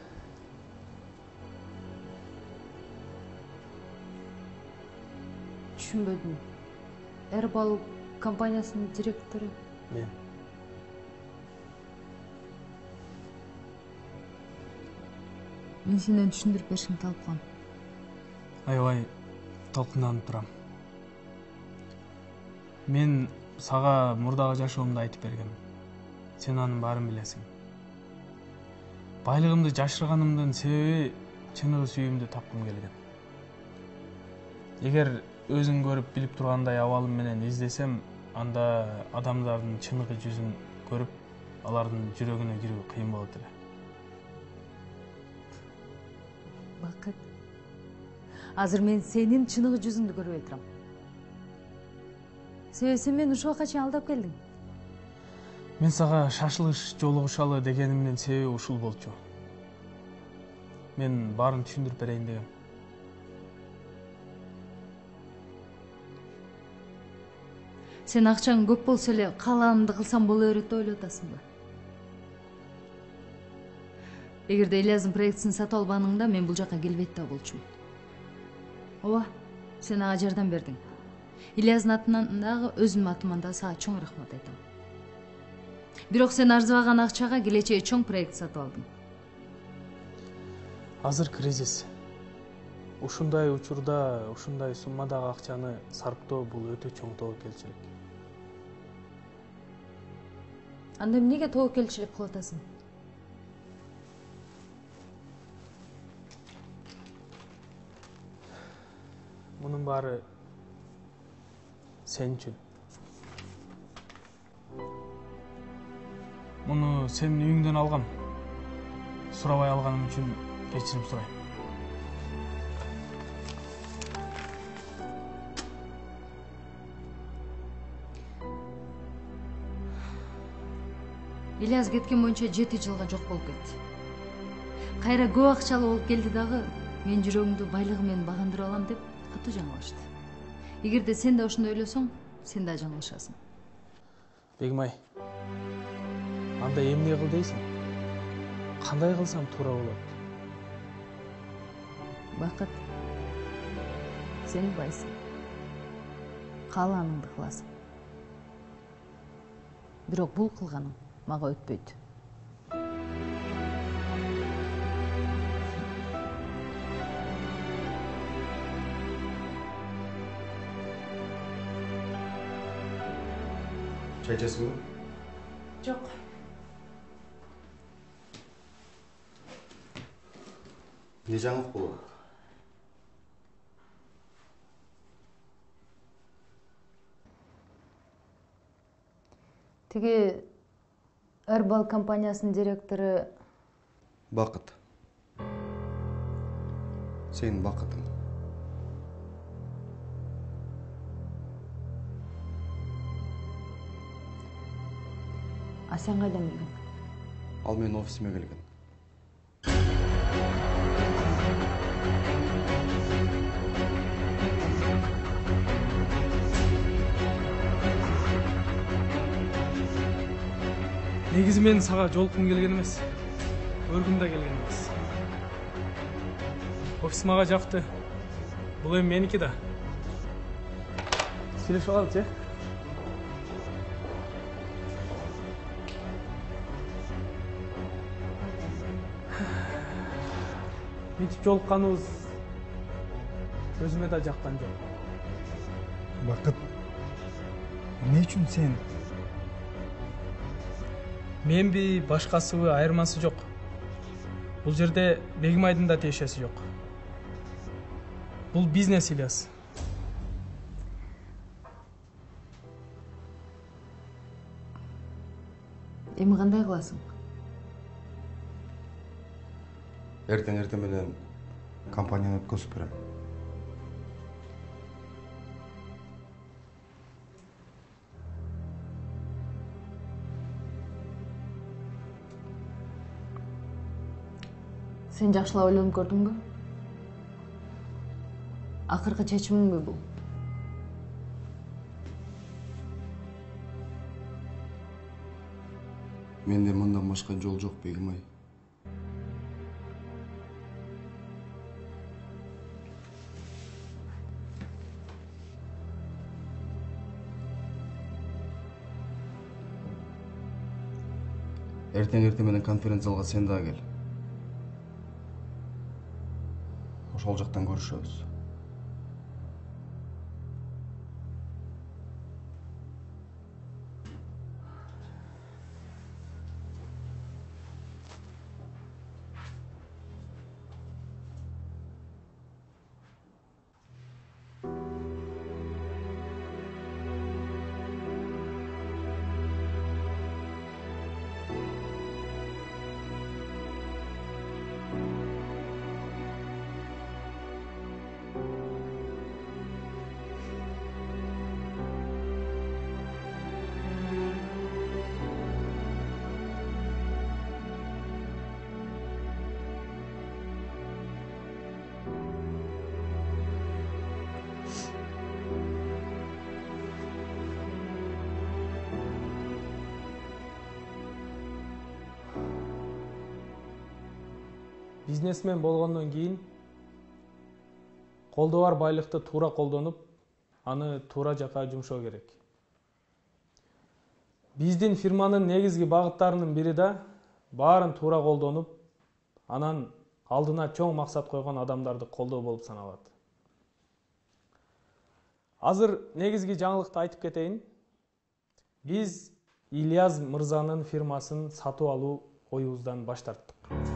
Түшүнбөдүм. Эрбал компаниясынын директору. Мен. Мен сенден түшүндүрүп беришиңди талап кылам. Аябай толкунданып турам. Мен сага мурдагы жашоомду айтып бергем. Сен анын баарын билесиң. Байлыгымды жашырганымдын себеби чыныгы сүйүүмдү тапкым келген. Эгер өзүң көрүп билип тургандай абалым менен издесем, анда адамдардын чыныгы жүзүн көрүп, алардын жүрөгүнө кирүү кыйын болот эле. Бакыт. Азыр мен сенин чыныгы жүзүңдү көрбөй турам. Себеби сен мени ушул убакка чейин алдап келдиң. Мен сага шашылыш жолугушалы дегенимдин себеби ушул болчу. Мен баарын түшүндүрүп берейин дегем. Сен акчаң көп болсо эле каалаанымды кылсам боло берет деп ойлоп атасыңбы? Эгерде Ильяздын проектисин сатып албаганыңда мен бул жака келбейт да болчумун. Ооба, сен ага жардам бердиң. Ильяздын атынан дагы өзүмдүн атыман да сага чоң рахмат айтам. Бирок сен арзыбаган акчага келечеги чоң проект сатып алдың. Азыр кризис. Ушундай учурда, ушундай суммадагы акчаны сарптоо бул өтө чоң тобокелчилик. Анда эмнеге тобокелчилик кылып атасың? Мунун баары сен үчүн. Муну сенин үйүңдөн алгам. Сурабай алганым үчүн кечирим сурайм. Ильяз кеткен боюнча жети жылга жок болуп кетти. Кайра көп акчалуу болуп келди дагы, мен жүрөгүмдү байлыгы менен багындырып алам деп катуу жаңылышты. Эгерде сен да ошондой ойлосоң, сен да жаңылышасың. Бегимай, анда эмне кыл дейсиң? Кандай кылсам туура болот? Бакыт, сен байсың. Каалааныңды кыласың. Бирок бул кылганың мага өтпөйт. Чай içesizmi? Жок. Ne жаңылык болот? Тиги Эрбал компаниясынын директору Бакыт. Сенин бакытың. А сен кайдан билдиң? Ал менин офисиме келген. Негизи мен сага жолуккум келген эмес. Көргүм да келген эмес. Офис мага жакты. Бул эми меники да. Сүйлөшүп алалы, Митип жолукканыбыз өзүмө да жаккан жок. Бакыт, эмне үчүн сен? Менби башкасыбы айырмасы жок. Бул жерде Бегимайдын да тиешеси жок. Бул бизнес, Ильяс. Эми кандай кыласың? Эртең эртең менен компанияны өткөзүп берем. Сен жакшылап ойлонуп көрдүңбү? Акыркы чечимиңби бул? Менде мындан башка жол жок, Бегимай. Эртең эртең менен конференция залга сен дагы кел. Ошол жактан көрүшөбүз. Бизнесмен болгондон кийин колдо бар байлыкты туура колдонуп, аны туура жака жумшоо керек. Биздин фирманын негизги багыттарынын бири да баарын туура колдонуп, анан алдына чоң максат койгон адамдарды колдоо болуп саналат. Азыр негизги жаңылыкты айтып кетейин. Биз Ильяс мырзанын фирмасын сатып алуу оюбуздан баш тарттык.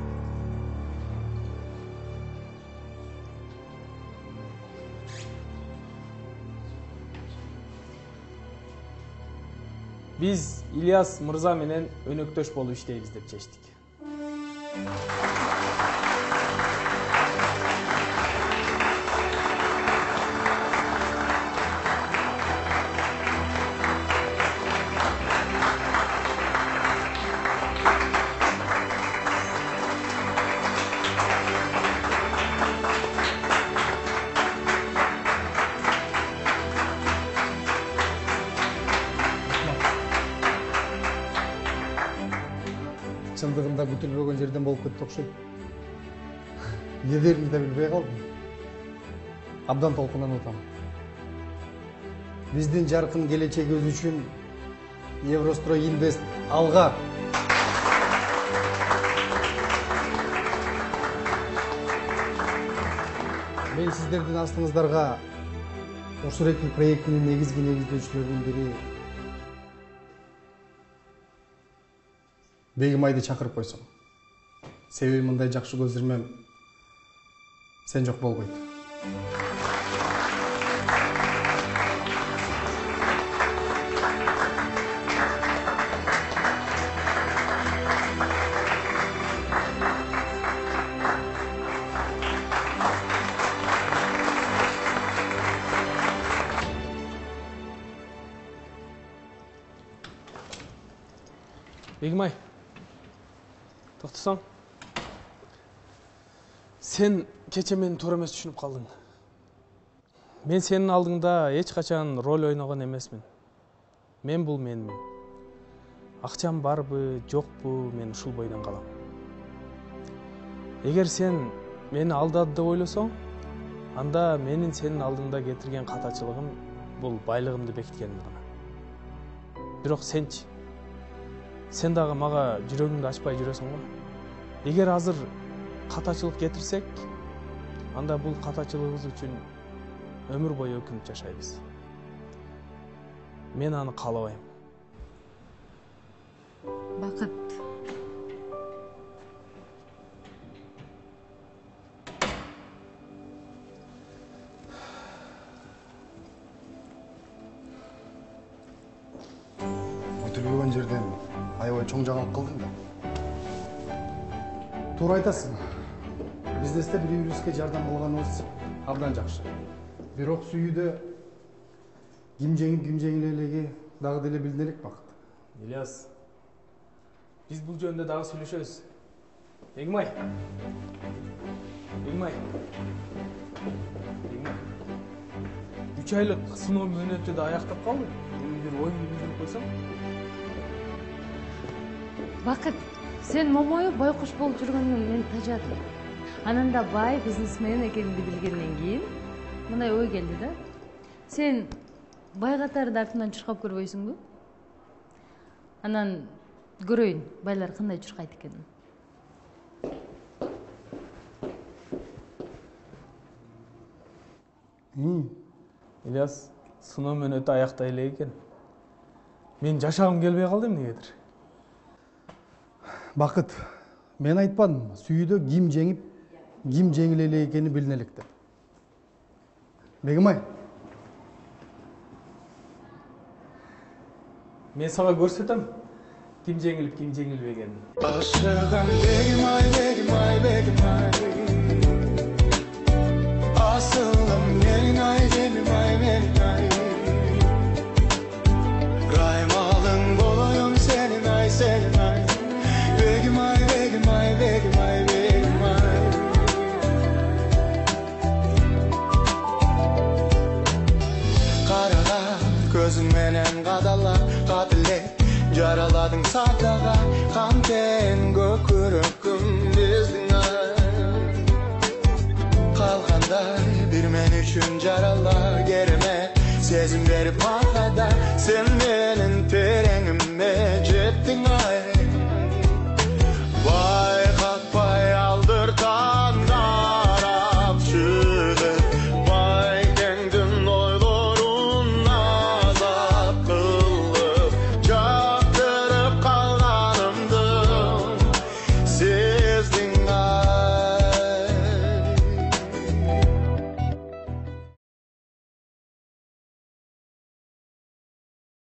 Биз Ильяс мырза менен өнөктөш болуп иштейбиз деп чечтик. Чындыгында күтүлбөгөн жерден болуп кетти окшойт. Не дерімді да билбей калдым. Абдан толкунданып атам. Биздин жаркын келечегибиз үчүн Еврострой Инвест алга. Мен сиздердин астыңыздарга ушул эки проектинин негизги негиздөөчүлөрүнүн бири Бегимайды чакырып койсоң. Себеби мындай жакшы көзүрмөм сен жок болбойт. Бегимай, токтосоң. Сен кече мени туура эмес түшүнүп калдың. Мен сенин алдыңда эч качан роль ойногон эмесмин. Мен бул менмин. Акчам барбы, жокпу, мен ушул бойдон калам. Эгер сен мени алдады деп ойлосоң, анда менин сенин алдыңда кетирген катачылыгым бул байлыгымды бекиткеним гана. Бирок сенчи? Сен дагы мага жүрөгүңдү ачпай жүрөсүң го. Эгер азыр катачылык кетирсек, анда бул катачылыгыбыз үчүн өмүр бою өкүнүп жашайбыз. Мен аны каалабайм. Бакыт. Күтүлбөгөн жерден аябай чоң жаңылык кылдың да. Туура айтасың. Бизнесте бири-бирибизге жардам кылганыбыз абдан жакшы. Бирок сүйүүдө ким жеңип, ким жеңиле элеги дагы деле билинип Бакыт. Ильяс, биз бул жөнүндө дагы сүйлөшөбүз. Бегимай. Бегимай. Бегимай. үч айлык сыноо мөөнөтү да аяктап калды. Эми бир оюн билдирип койсоң. Бакыт, сен момоюп байкуш болуп жүргөндөн мен тажадым. Анан да бай бизнесмен экенинди билгенден кийин мындай ой келди да. Сен бай катарды артынан чуркап көрбөйсүңбү? Анан көрөйүн байлар кандай чуркайт экенин. Ильяс, сыноо мөөнөтү аяктай элек экен. Мен жашагым келбей калды эмнегедир? Бакыт, мен айтпадым, сүйүүдө ким жеңип, ким жеңиле элек экени билине элек деп. Бегимай. Мен сага көрсөтөм, ким жеңилип, ким жеңилбегенин. Ашыгам Бегимай, Бегимай, Бегимай. Asılım gelin ay benim ay benim ay. Raymalın bolayım senin ay senin ay. Begim ay begim ay begim ay begim ay. Karala gözün menen kadala katile. Yaraladın sadaga kan ten gökürüküm bizdin ay. Kандай bir men üçün jarala germe Sezim berip arkada sen menin tereňime jetdiň ay